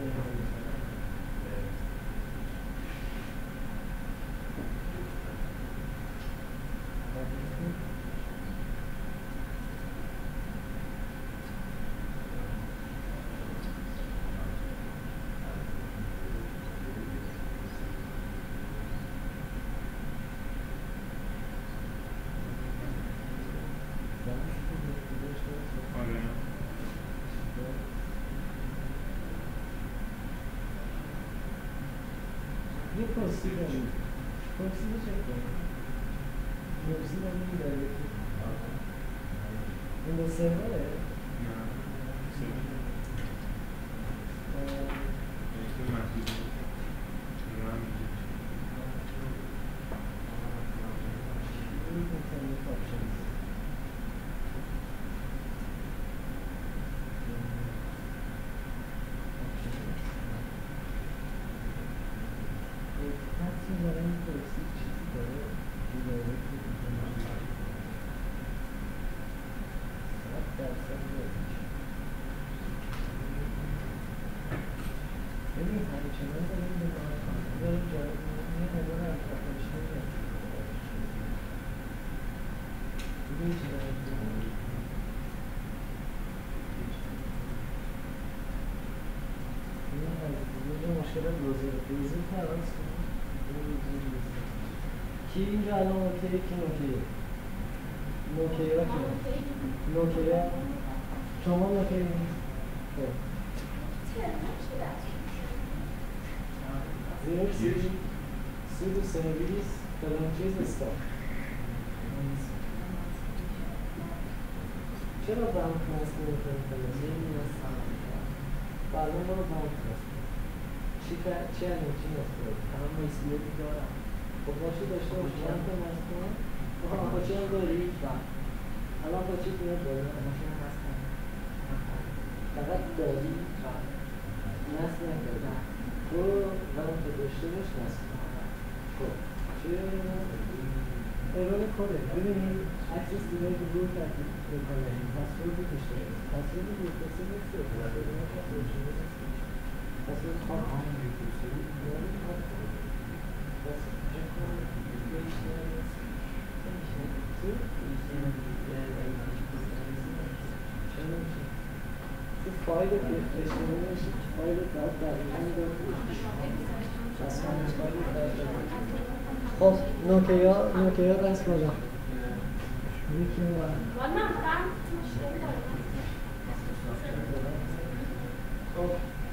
A: یه پرسی داریم پرسی رو چک کنیم پرسی داریم داریم این دو سروره؟ چنان داریم داریم جایی یه مدار از داخلش نمیاد دیگه چنان یه مشکل روزی پرانس کی اینجا الان اوکیه کی نوکیه؟ نوکیه ها که؟ نوکیه ها؟ شما نوکیه نیست؟ خب زیر سود و سرویس فلان چیز استاف چرا بانک نصب نمی‌کنید فلان؟ بعدا برو بانک نصب چی الان چی نصب کنید؟
G: الان مسئولیتی دارم.
A: خب باشی داشته باشی بانک نصب کن؟ خواچی هم داری؟ الان خواچی بیاد داری؟
G: ماشین هست کنم.
A: فقط داری؟ نصب نکرد برو بانک داشته باش نصب کن خب چی ارور کده ببینید اکسس دیگه گروه کردید میکنه پسورد داشته پسورد دیگه نیست پسورد خواب تو فایل اشتباهش فایل داد دقیقاً داد خب نوکیا دست کجا یکی
E: والا من مشکل دارم
A: خب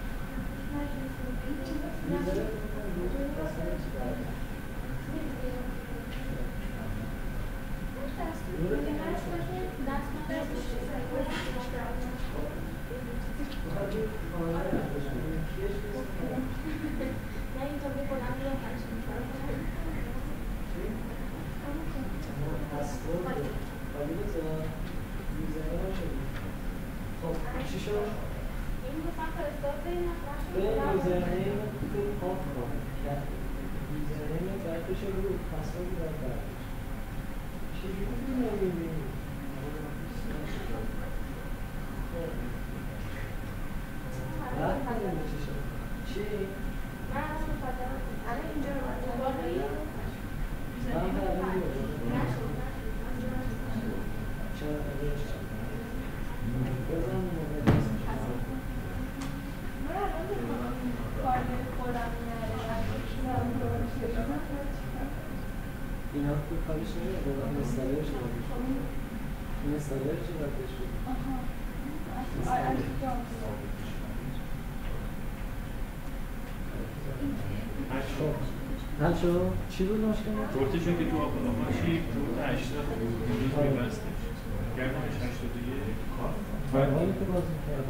A: چی شد؟
E: این گفتم فرستاد به این
A: به یوزرنیم تو آف کن یوزرنیم باید بشه رو پسوردی باید برداشت چجوری نمیبینی؟ رد کنیم چی شد؟ چی؟
E: من از مفادر الان اینجا رو باید
A: من فرمی چرا ادرش بزن مقدس اینا تو کارش نمیده این استالرش این استالرش چی باید بهش حل شد؟ چی بود مشکل؟
B: پورتشون که تو آقاشی پورت 80 روز میبستش گردنش 81
A: فرمایی که باز میکرده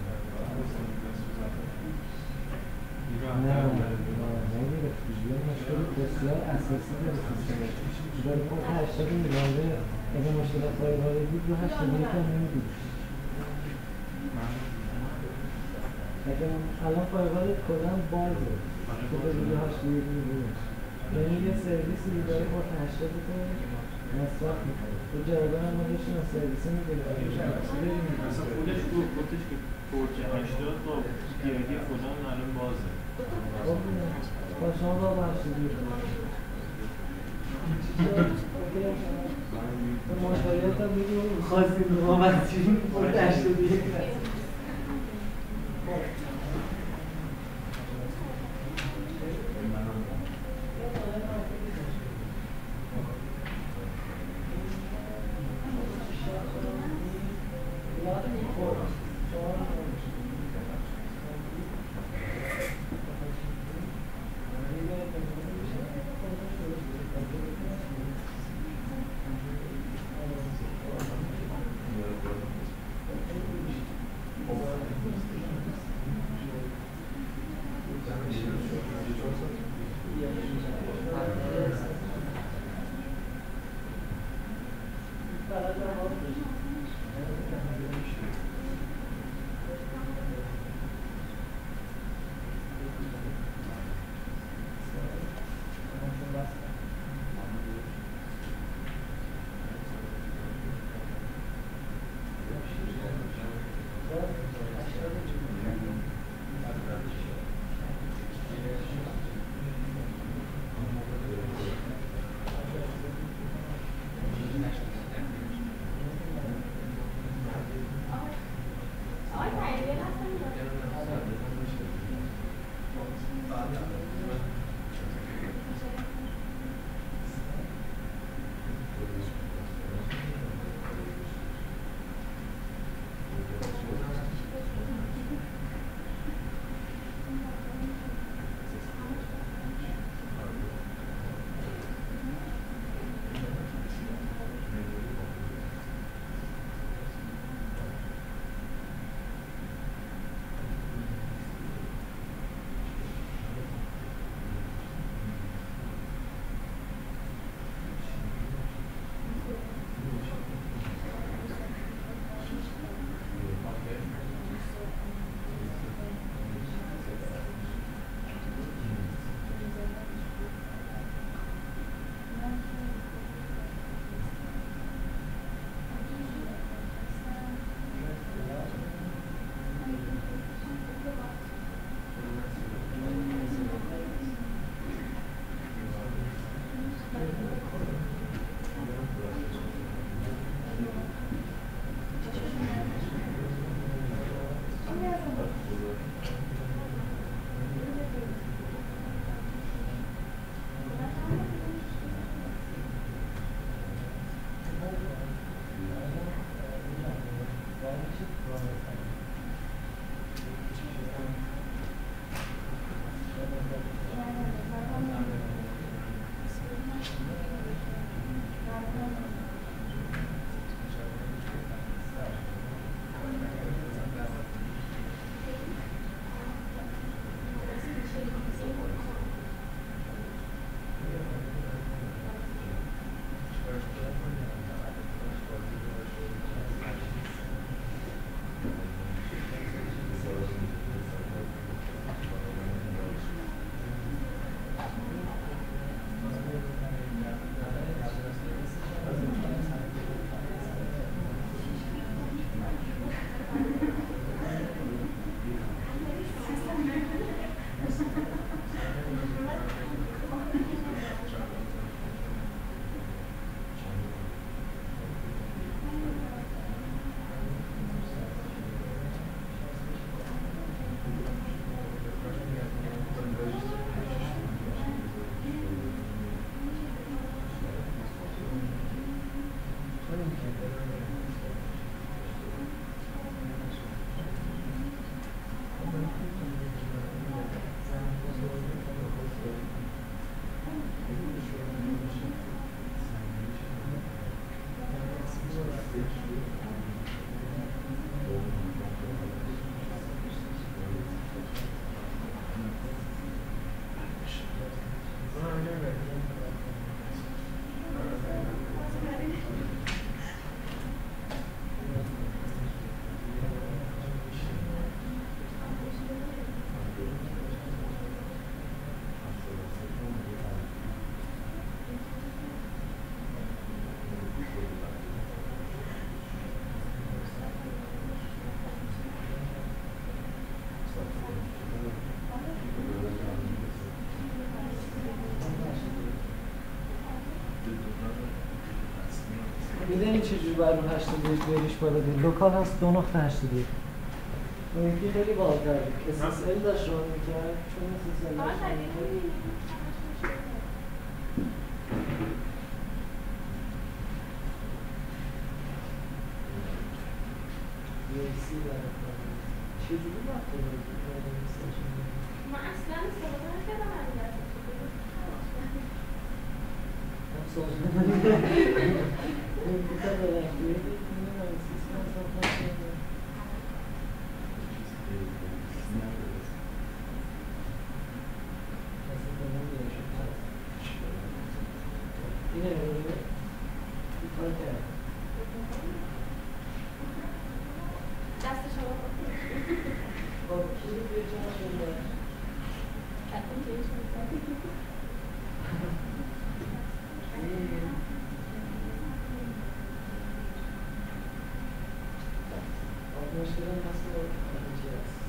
A: نمیرفتی یه مشکل بسیار اساسی داره سیستمش داره پورت 80 میبنده اگه مشکلات فایرواری بود رو 81 هم نمیدید اگه الان فایروال کلا بازه تو به روی 81 میبینش یعنی یه سرویسی داره پورت 80 تو مصرف میکنه تو جوابه هم ما داشتیم از سرویسی میگیره
B: اصلا خودش تو گفتش که پورت 80 با پیادی فلان الان بازه
A: با شما با بخشیدی ماشاریت هم بگیم خواستیم مقامتیم پورت 81 میدونی چجور باید رو 81 بریش بالا دید؟ لوکال هست 2.81 اون یکی خیلی بالاتر بود SSL داشت رو میکرد چون SSL داشت رو میکرد چجوری وقت
E: ما اصلا استفاده نکردم از دست شما
A: خب کی رو بیه جمع شده؟
E: کتون که ایش میکنی
A: مشکل هم هست با چی هست؟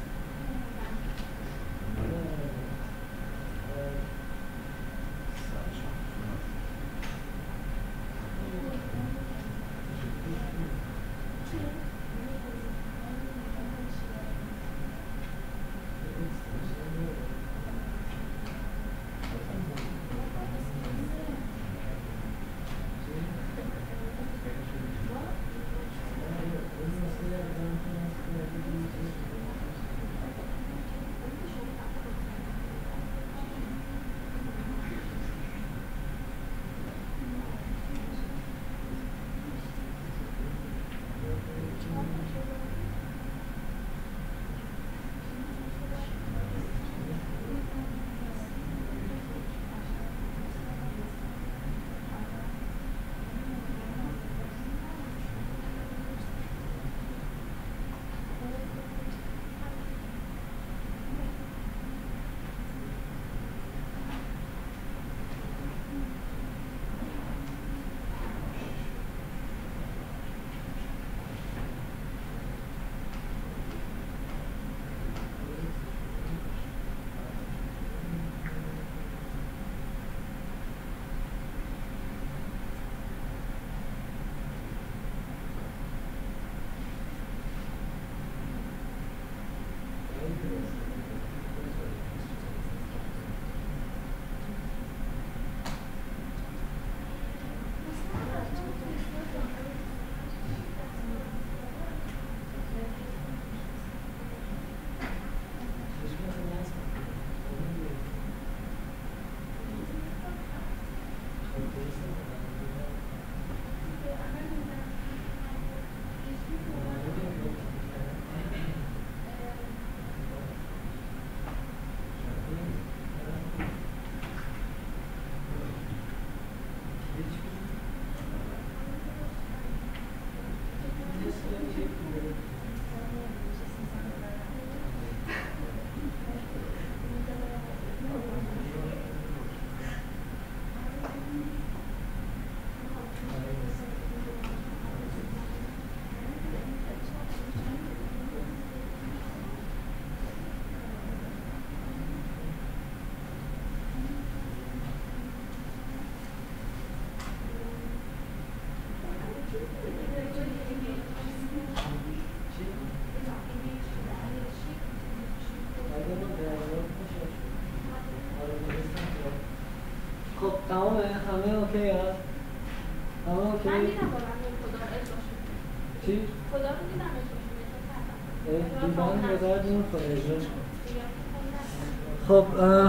A: تمامه همه اوکی هست همه اوکی
E: من دیدم بارم این خدا رو اجراش میکنه.
A: چی؟
E: خدا رو دیدم اجراش میکنه.
A: دیدن به درد نمیخوره اجراش کن. خب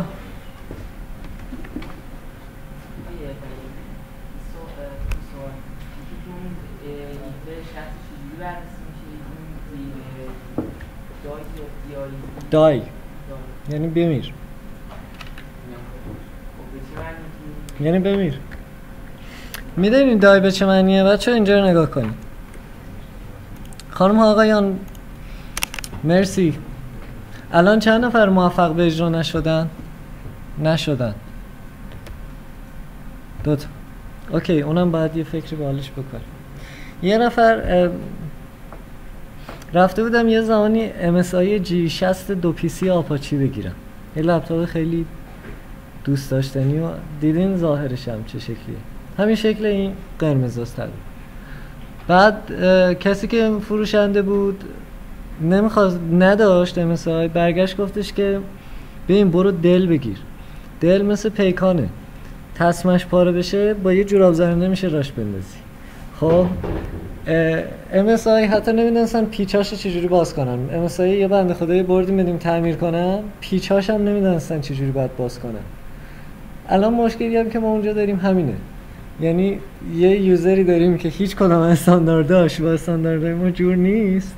G: سوال که اون ایده شخص چجوری بررسی میشه این زیر دای یا دیالیز
A: دای یعنی بمیر
G: خب به چه معنی که
A: یعنی بمیر میدونین دای به چه معنیه بچه اینجا رو نگاه کنید خانم ها آقایان مرسی الان چند نفر موفق به اجرا نشدن دوتا اوکی اونم باید یه فکری به حالش بکنیم یه نفر رفته بودم یه زمانی MSI G60 دو PC آپاچی بگیرم یه لپتاپ خیلی دوست داشتنی و دیدین ظاهرش هم چه شکلیه همین شکل این قرمز است بعد کسی که فروشنده بود نداشت MSI برگشت گفتش که ببین برو دل بگیر دل مثل پیکانه تسمش پاره بشه با یه جوراب زننده میشه راش بندازی خب MSI حتی نمیدونستن پیچاشو چجوری باز کنن MSI یه بنده خدایی بردیم بدیم تعمیر کنن پیچاش هم نمیدونستن چجوری باید باز کنن الان مشکلی هم که ما اونجا داریم همینه یعنی یه یوزری داریم که هیچ کدوم استاندارداش با استانداردهای ما جور نیست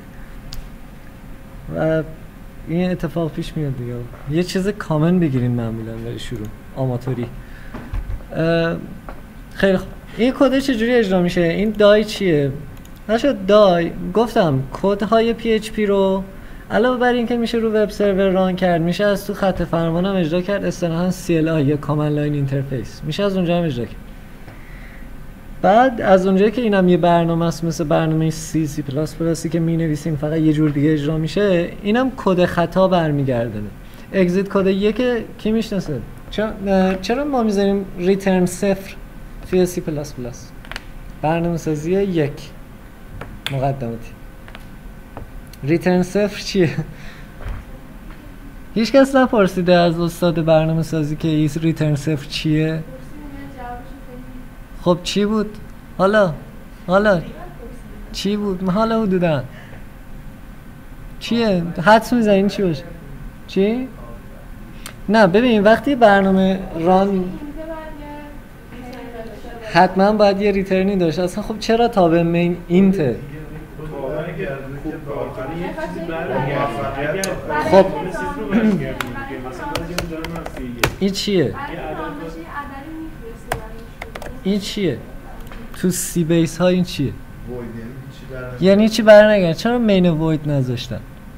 A: و این اتفاق پیش میاد دیگه یه چیز کامن بگیرین معمولا برای شروع آماتوری خیلی خوب این کد چجوری اجرا میشه این دای چیه نشد دای گفتم کدهای PHP رو علاوه بر این که میشه رو وب سرور ران کرد میشه از تو خط فرمان هم اجرا کرد اصطلاحاً CLI یا کامند لاین اینترفیس میشه از اونجا هم اجرا کرد بعد از اونجایی که اینم یه برنامه است مثل برنامه C++ که مینویسیم فقط یه جور دیگه اجرا میشه اینم کد خطا برمیگردونه اگزیت کد یک کی میشناسه چرا ما میذاریم ریترن 0 توی C++ برنامه سازی یک مقدماتی ریترن 0 چیه هیچ کس نپرسیده از استاد برنامه سازی که این ریترن 0 چیه خب چی بود حالا چی بود حالا حدودا چیه حدس میزنین چی باشه چی نه ببین وقتی برنامه ران حتما باید یه ریترنی داشت اصلا خب چرا تابع مین اینته خب این چیه این چیه تو سی بیس ها این چیه یعنی چی برنگرد چرا مین وید نذاشتن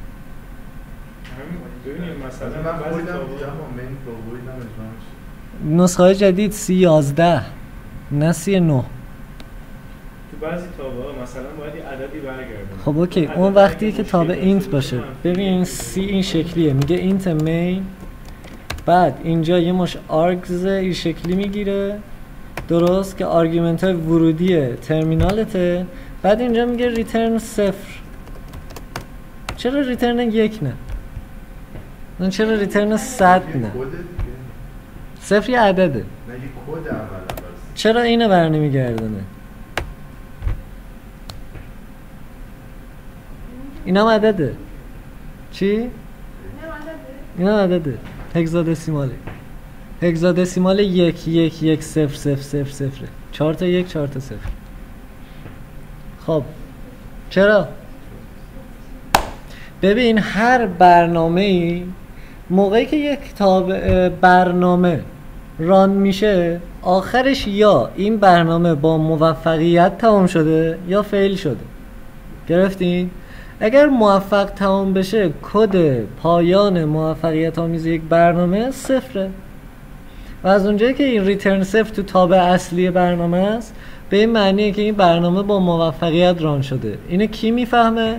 A: نسخه های جدید C11 نه C9
B: تو بعضی تابع‌ها مثلا باید یه عددی برگردونه
A: خب اوکی اون وقتی که تابع اینت باشه ببین C این شکلیه میگه اینت مین بعد اینجا یه مش آرگز این شکلی میگیره درست که آرگومنت های ورودی ترمینالته بعد اینجا میگه ریترن 0 چرا ریترن 1 نه چرا ریترن 100 نه 0 یه عدده چرا اینو برنمیگردونه اینم عدده چی؟ اینم عدده هگزادسیماله هگزادسیمال 1 1 1 0 0 0 0 4 تا 1 4 تا 0 خب چرا؟ ببین هر برنامه‌ای موقعی که یک برنامه ران میشه آخرش یا این برنامه با موفقیت تمام شده یا فیل شده گرفتین؟ اگر موفق تمام بشه کد پایان موفقیت آمیز یک برنامه صفره و از اونجایی که این ریترن 0 تو تابع اصلی برنامه است به این معنیه که این برنامه با موفقیت ران شده اینه کی میفهمه؟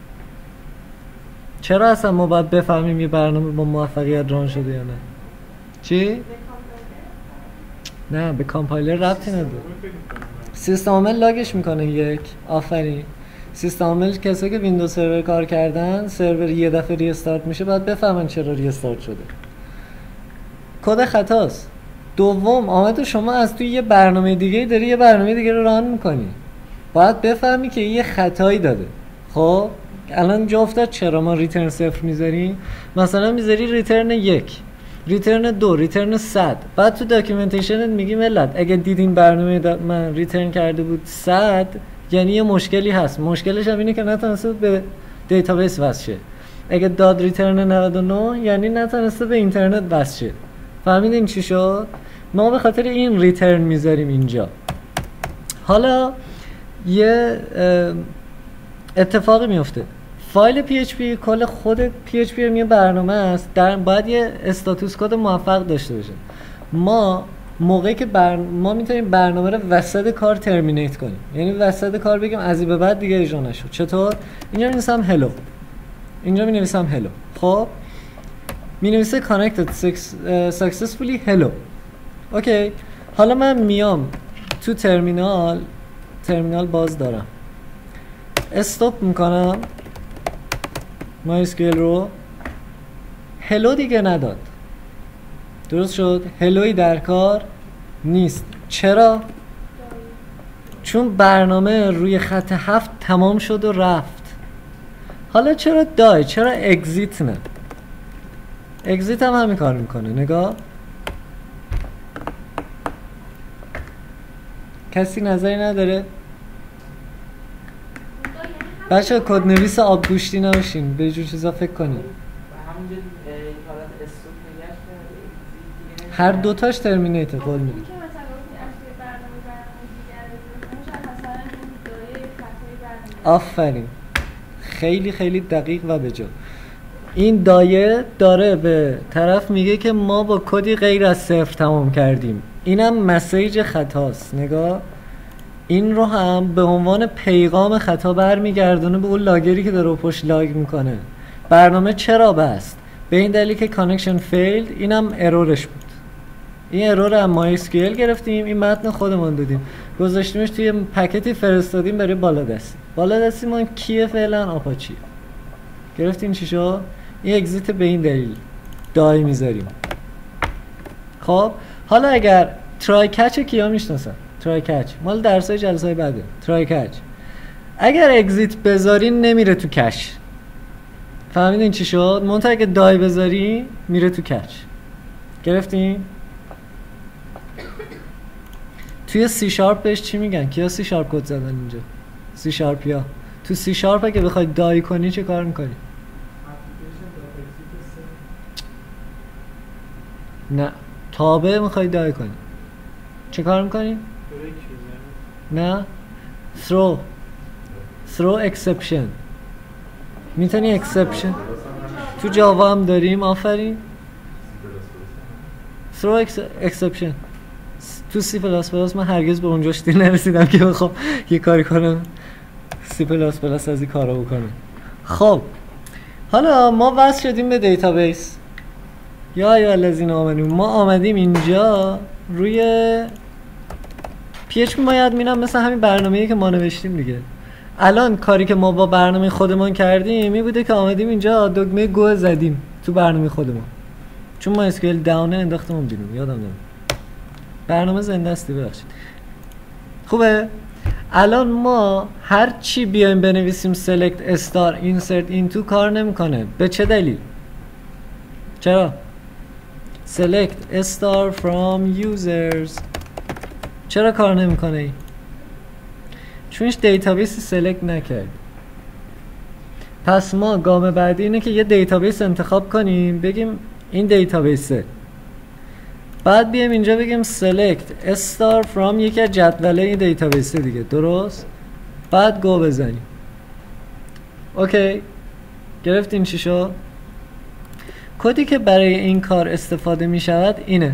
A: چرا اصلا ما باید بفهمیم یه برنامه با موفقیت ران شده یا نه؟ چی؟ نه به کامپایلر ربطی نداره سیستم عامل لاگش میکنه یک آفرین سیستم عامل کسایی که ویندوز سرور کار کردن سرور یه دفعه ری استارت میشه باید بفهمن چرا ری استارت شده کد خطاست دوم آمده شما از توی یه برنامه دیگه داری یه برنامه دیگه رو ران میکنی، باید بفهمی که یه خطایی داده. خب الان جا افتاد چرا ما ریترن 0 میذاریم. مثلا میذاری ریترن 1، ریترن 2، ریترن 100، بعد تو داکیومنتیشنت میگی ملت اگه دیدین برنامه من ریترن کرده بود 100 یعنی یه مشکلی هست. مشکلش هم اینه که نتونسته به دیتابیس وصل شه. اگه داد ریترن 99 یعنی نتونسته به اینترنت وصل شه. فهمیدین چی شد؟ ما به خاطر این ریترن میذاریم اینجا. حالا یه اتفاقی میفته، فایل PHP کل خود PHP یه برنامه است، باید یه استاتوس کد موفق داشته باشه. ما موقعی که ما میتونیم برنامه رو وسط کار ترمینیت کنیم، یعنی وسط کار بگیم از این به بعد دیگه اجرا نشد. چطور؟ اینجا می‌نویسم هلو، اینجا می‌نویسم هلو. خب می‌نویسه connected successfully hello. اوکی، حالا من میام تو ترمینال باز دارم، استاپ میکنم MySQL رو، هلو دیگه نداد. درست شد؟ هلوی در کار نیست. چرا؟ چون برنامه روی خط 7 تمام شد و رفت. حالا چرا دای؟ چرا اگزیت نه؟ اگزیت هم همین کار میکنه. نگاه، کسی نظری نداره؟ بچه کد نویس آبگوشتی نباشین، به جور چیزا فکر کنین.
G: همونجا حالت استوک نگهش کرده
A: هر دوتاش ترمینیت قول میدیم.
E: که مثلا از توی برنامه دیگر شاید مثلا این دایره خطای برنامه.
A: آفرین، خیلی خیلی دقیق و بجا. این دایه داره به طرف میگه که ما با کدی غیر از 0 تمام کردیم. اینم مسیج خطاست. نگاه، این رو هم به عنوان پیغام خطا برمیگردونه به اون لاگری که داره پشت لاگ میکنه. برنامه چرا بست؟ به این دلیل که کانکشن فیلد. اینم ارورش بود. این ارور هم MySQL گرفتیم، این متن خودمون دادیم، گذاشتیمش توی پکتی فرستادیم برای بالادستی. بالادستی ما کیه فعلا؟ آپاچی. گرفتیم چی شد؟ این اگزیت به این دلیل دای میذاریم. خب حالا اگر ترای کچ کیا میشناسن؟ ترای کچ مال درسای جلسای بعده. ترای کچ اگر اگزیت بذارین نمیره تو کش. فهمیدین چی شد؟ منتها اگه دای بذاری میره تو کچ. گرفتین؟ توی سی شارپ بهش چی میگن؟ کیا سی شارپ کد زدن اینجا؟ سی شارپ یا تو سی شارپ اگه بخوای دای کنی چه کار میکنی؟ نه، تابع میخوای دای کنی چه کار میکنی؟ نه، throw exception. میتونی exception تو جاوا هم داریم. آفرین. throw exception تو سی پلاس پلاس من هرگز به اونجاش دیر نرسیدم که بخوام یه کاری کنم سی پلاس پلاس از این کارا بکنم. خب حالا ما وصل شدیم به دیتابیس. یا الذین آمنو، ما آمدیم اینجا روی PHP ما ادمینم مثل همین برنامه‌ای که ما نوشتیم دیگه. الان کاری که ما با برنامه خودمون کردیم این بوده که آمدیم اینجا دکمه گو زدیم تو برنامه خودمون، چون ما اسکیل داونه انداختمون بیرون. یادم نمیاد برنامه زنده است. ببخشید. خوبه؟ الان ما هر چی بیایم بنویسیم select star insert into کار نمیکنه. به چه دلیل؟ چرا؟ select star from users چرا کار نمیکنه ای؟ چونش دیتابیسی سلکت نکرد. پس ما گام بعدی اینه که یه دیتابیس انتخاب کنیم، بگیم این دیتابیسه، بعد بیایم اینجا بگیم select star from یکی از جدوله این دیتابیسه دیگه. درست؟ بعد گو بزنیم. اوکی، گرفتین چی شد؟ کدی که برای این کار استفاده می شود اینه.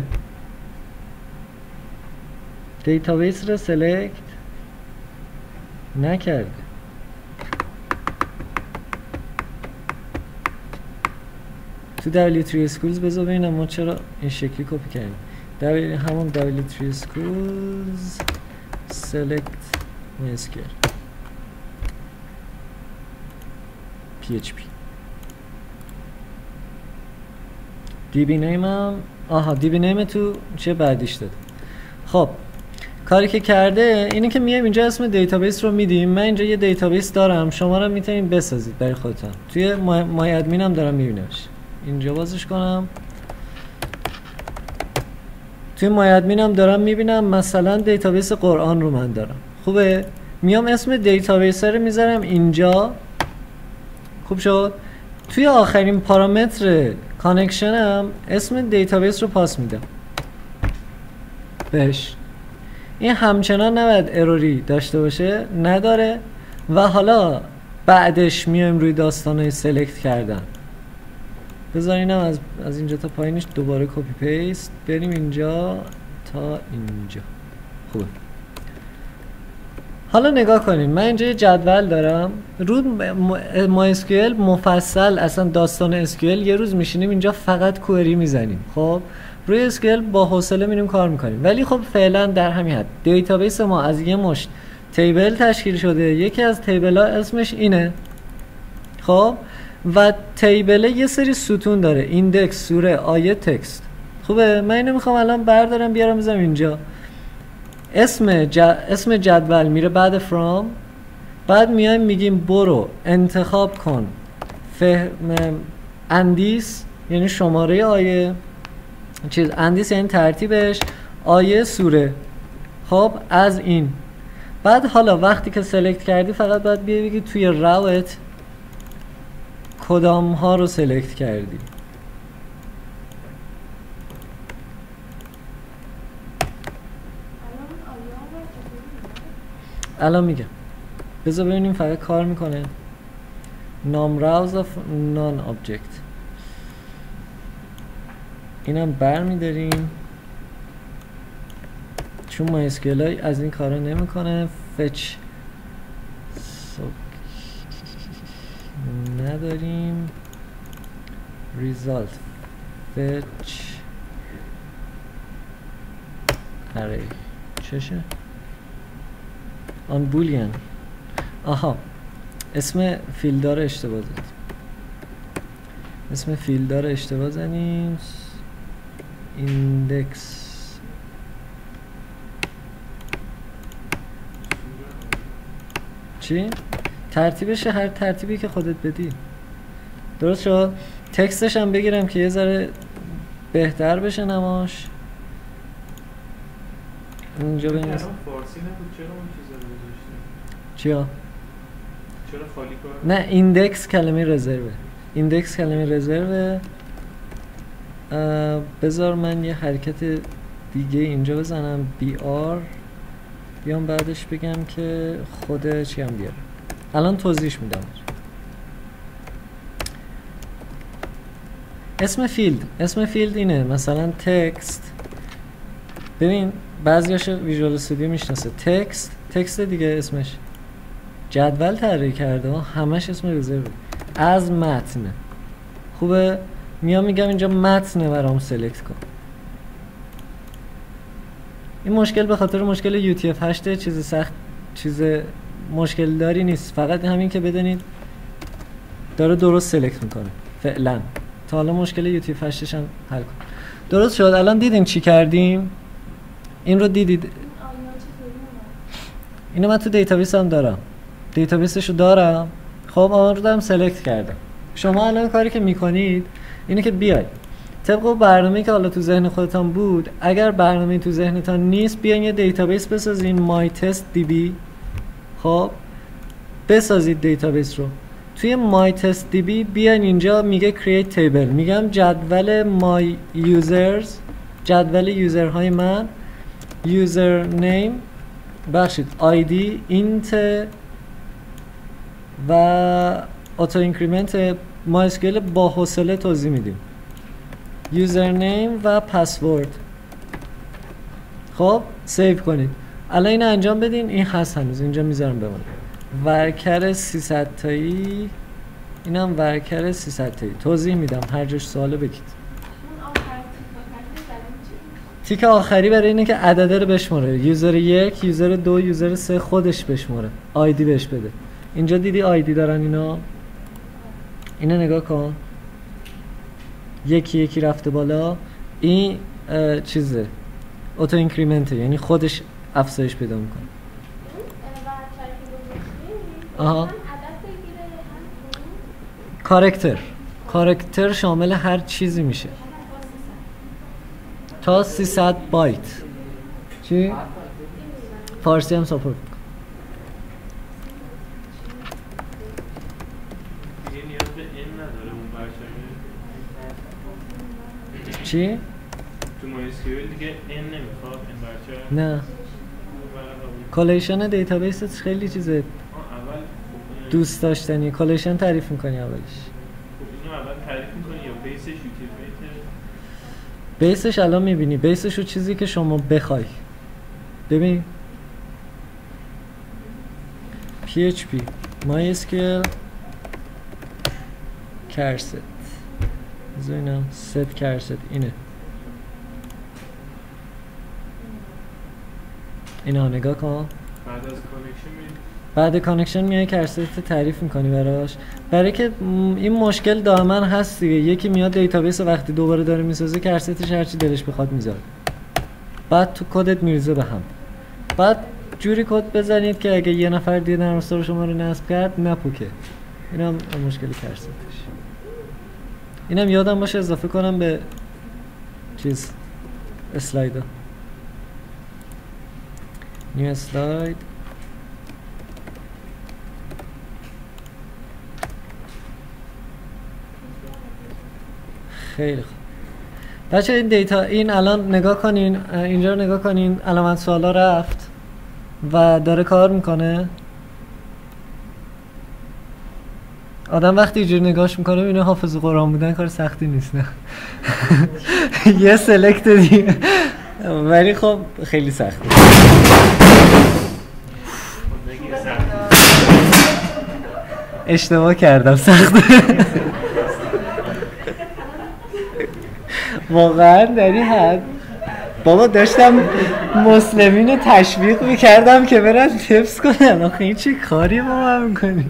A: دیتابیس رو سلکت نکرده. تو W3 Schools بذار ببینم ما چرا این شکلی کپی کردیم. همون W3 Schools select MySQL PHP دی بی نیمم دی بی نیم تو چه بعدیش داد. خب کاری که کرده اینه که میایم اینجا اسم دیتابیس رو میدیم. من اینجا یه دیتابیس دارم، شما رو میتونید بسازید برای خودتون. توی مای ادمین هم دارم میبینمش. اینجا بازش کنم. توی مای ادمین هم دارم میبینم مثلا دیتابیس قرآن رو من دارم. خوبه؟ میام اسم دیتابیس رو میذارم اینجا. خوب شد؟ توی آخرین پارامتر کانکشنم اسم دیتابیس رو پاس میدم بهش. این همچنان نباید اروری داشته باشه، نداره. و حالا بعدش میایم روی داستانهای سلکت کردن. بذارینم از اینجا تا پایینش دوباره کپی پیست، بریم اینجا تا اینجا. خوبه. حالا نگاه کنین، من اینجا یه جدول دارم رو ما اسکیل مفصل، اصلا داستان اسکیل یه روز میشینیم اینجا فقط کوئری میزنیم. خب روی اسکیل با حوصله میریم کار میکنیم، ولی خب فعلا در همین حد. دیتابیس ما از یه مشت تیبل تشکیل شده. یکی از تیبل ها اسمش اینه. خب و تیبل یه سری ستون داره، ایندکس، سوره، آیه، تکست. خوبه؟ من اینو میخوام الان بردارم بیارم بذارم اینجا. اسم جدول میره بعد from، بعد میایم میگیم برو انتخاب کن اندیس یعنی شماره آیه، اندیس یعنی ترتیبش، آیه، سوره. خب از این بعد حالا وقتی که سلکت کردی فقط باید بیای بگی توی راوت کدام ها رو سلکت کردی. الان میگم، بذار ببینیم فقط کار میکنه. نام راوز of non object، اینم بر میداریم چون ما اسکیلای از این کارا نمیکنه. فچ نداریم. ریزالت فچ اره چشه آن بولیان. آها اسم فیلدار اشتباه زد. اسم فیلدار اشتباه زدیم. ایندکس چی؟ ترتیبش هر ترتیبی که خودت بدی. درست شد؟ تکستش هم بگیرم که یه ذره بهتر بشه نماش. اینجا ببینید
B: فارسی نبود، چرا اون چیزا رو گذاشتیم؟
A: چیا؟
B: چرا خالی کار؟
A: نه ایندکس کلمه رزرو. ایندکس کلمه رزرو. بذار من یه حرکت دیگه اینجا بزنم بی آر، بیام بعدش بگم که خود چی هم بیاره. الان توضیحش میدم. اسم فیلد اینه، مثلا تکست. ببین بعضیاش ویژوال استودیو میشناسه. تکست دیگه اسمش جدول طراحی کرده ها، همش اسم رزرو از متنه. خوبه؟ میام میگم اینجا متنه برام سلکت کن. این مشکل به خاطر مشکل UTF-8 چیز سخت، چیز مشکل داری نیست، فقط همین که بدونید داره درست سلکت میکنه فعلا. تا حالا مشکل UTF-8 هم حل کن. درست شد. الان دیدیم چی کردیم؟ این رو دیدید؟ اینو من تو دیتابیس هم دارم، دیتابیسشو دارم. خب آوردم سلکت کردم. شما الان کاری که میکنید اینه که بیاید طبق برنامه‌ای که حالا تو ذهن خودتان بود، اگر برنامه‌ای تو ذهنتان نیست بیاین یه دیتابیس بسازین mytestdb. خب بسازید دیتابیس رو. توی mytestdb بیاین اینجا میگه create table، میگم جدول my users، جدول یوزرهای من، username بخشید ID int و auto increment. ما اسکیل با حوصله توضیح میدیم. یوزرنیم و پسورد. خب سیو کنید. الان اینو انجام بدین. این هست هنوز اینجا میذارم بمونه. ورکر 300 تایی، اینم ورکر 300 تایی. توضیح میدم هر جاش سوالو بگید. تیک آخری برای اینه که عدده رو بشماره. یوزر 1، یوزر 2، یوزر 3 خودش بشماره. آیدی بهش بده. اینجا دیدی آیدی دارن اینا. اینو نگاه کن. یکی یکی رفته بالا، این چیزه اوتو اینکریمنته، یعنی خودش افزایش پیدا میکنه. آها. کاراکتر شامل هر چیزی میشه تا 300 بایت. چی؟ فارسی هم ساپورت میکنه.
B: دیگه نیاز به این نداره اون برچه
A: چی؟
B: تو MySQL دیگه این نمیخواد این برچه؟
A: نه، کالیشن دیتابیس خیلی چیزه
B: اول
A: دوست داشتنی. کالیشن تعریف میکنی اولش.
B: اینو اول تعریف میکنی یا بیسش یوتیلیتیه؟
A: بیسش الان میبینی، بیسش رو چیزی که شما بخوای. ببین PHP MySQL کرست بذارینم ست کرست اینه. اینا نگاه کن.
B: بعد از کانکشن
A: بعد کانکشن میای کرست تعریف میکنی براش، برای که این مشکل دائما هست دیگه. یکی میاد دیتابیس وقتی دوباره داره میسازه کرستش هرچی دلش بخواد میذاره، بعد تو کدت میریزه به هم. بعد جوری کد بزنید که اگه یه نفر دیگه نرم افزار شما رو نصب کرد نپوکه. اینم مشکل کرستش. اینم یادم باشه اضافه کنم به چیز اسلایدا. نیو اسلاید. خیلی خوب بچه، این دیتا این الان نگاه کنین، اینجا رو نگاه کنین، علامت سوالا رفت و داره کار میکنه. آدم وقتی اینجوری نگاهش میکنه اینه حافظ قرآن بودن کار سختی نیست، نه؟ یه سلکت دیگه، ولی خب خیلی سخته. اشتباه کردم، سخته واقعا. در این حد بابا داشتم مسلمین رو تشویق میکردم که برن حفظ کنن. آخه این چه کاری با من میکنی؟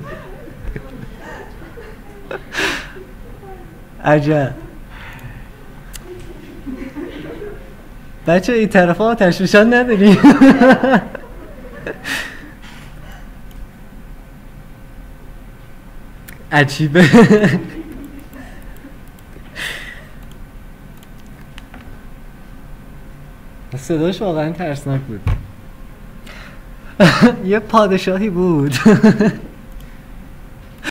A: عجب. بچه این طرف ها تشویشان نداریم. عجیبه. صداش واقعا ترسناک بود. یه پادشاهی بود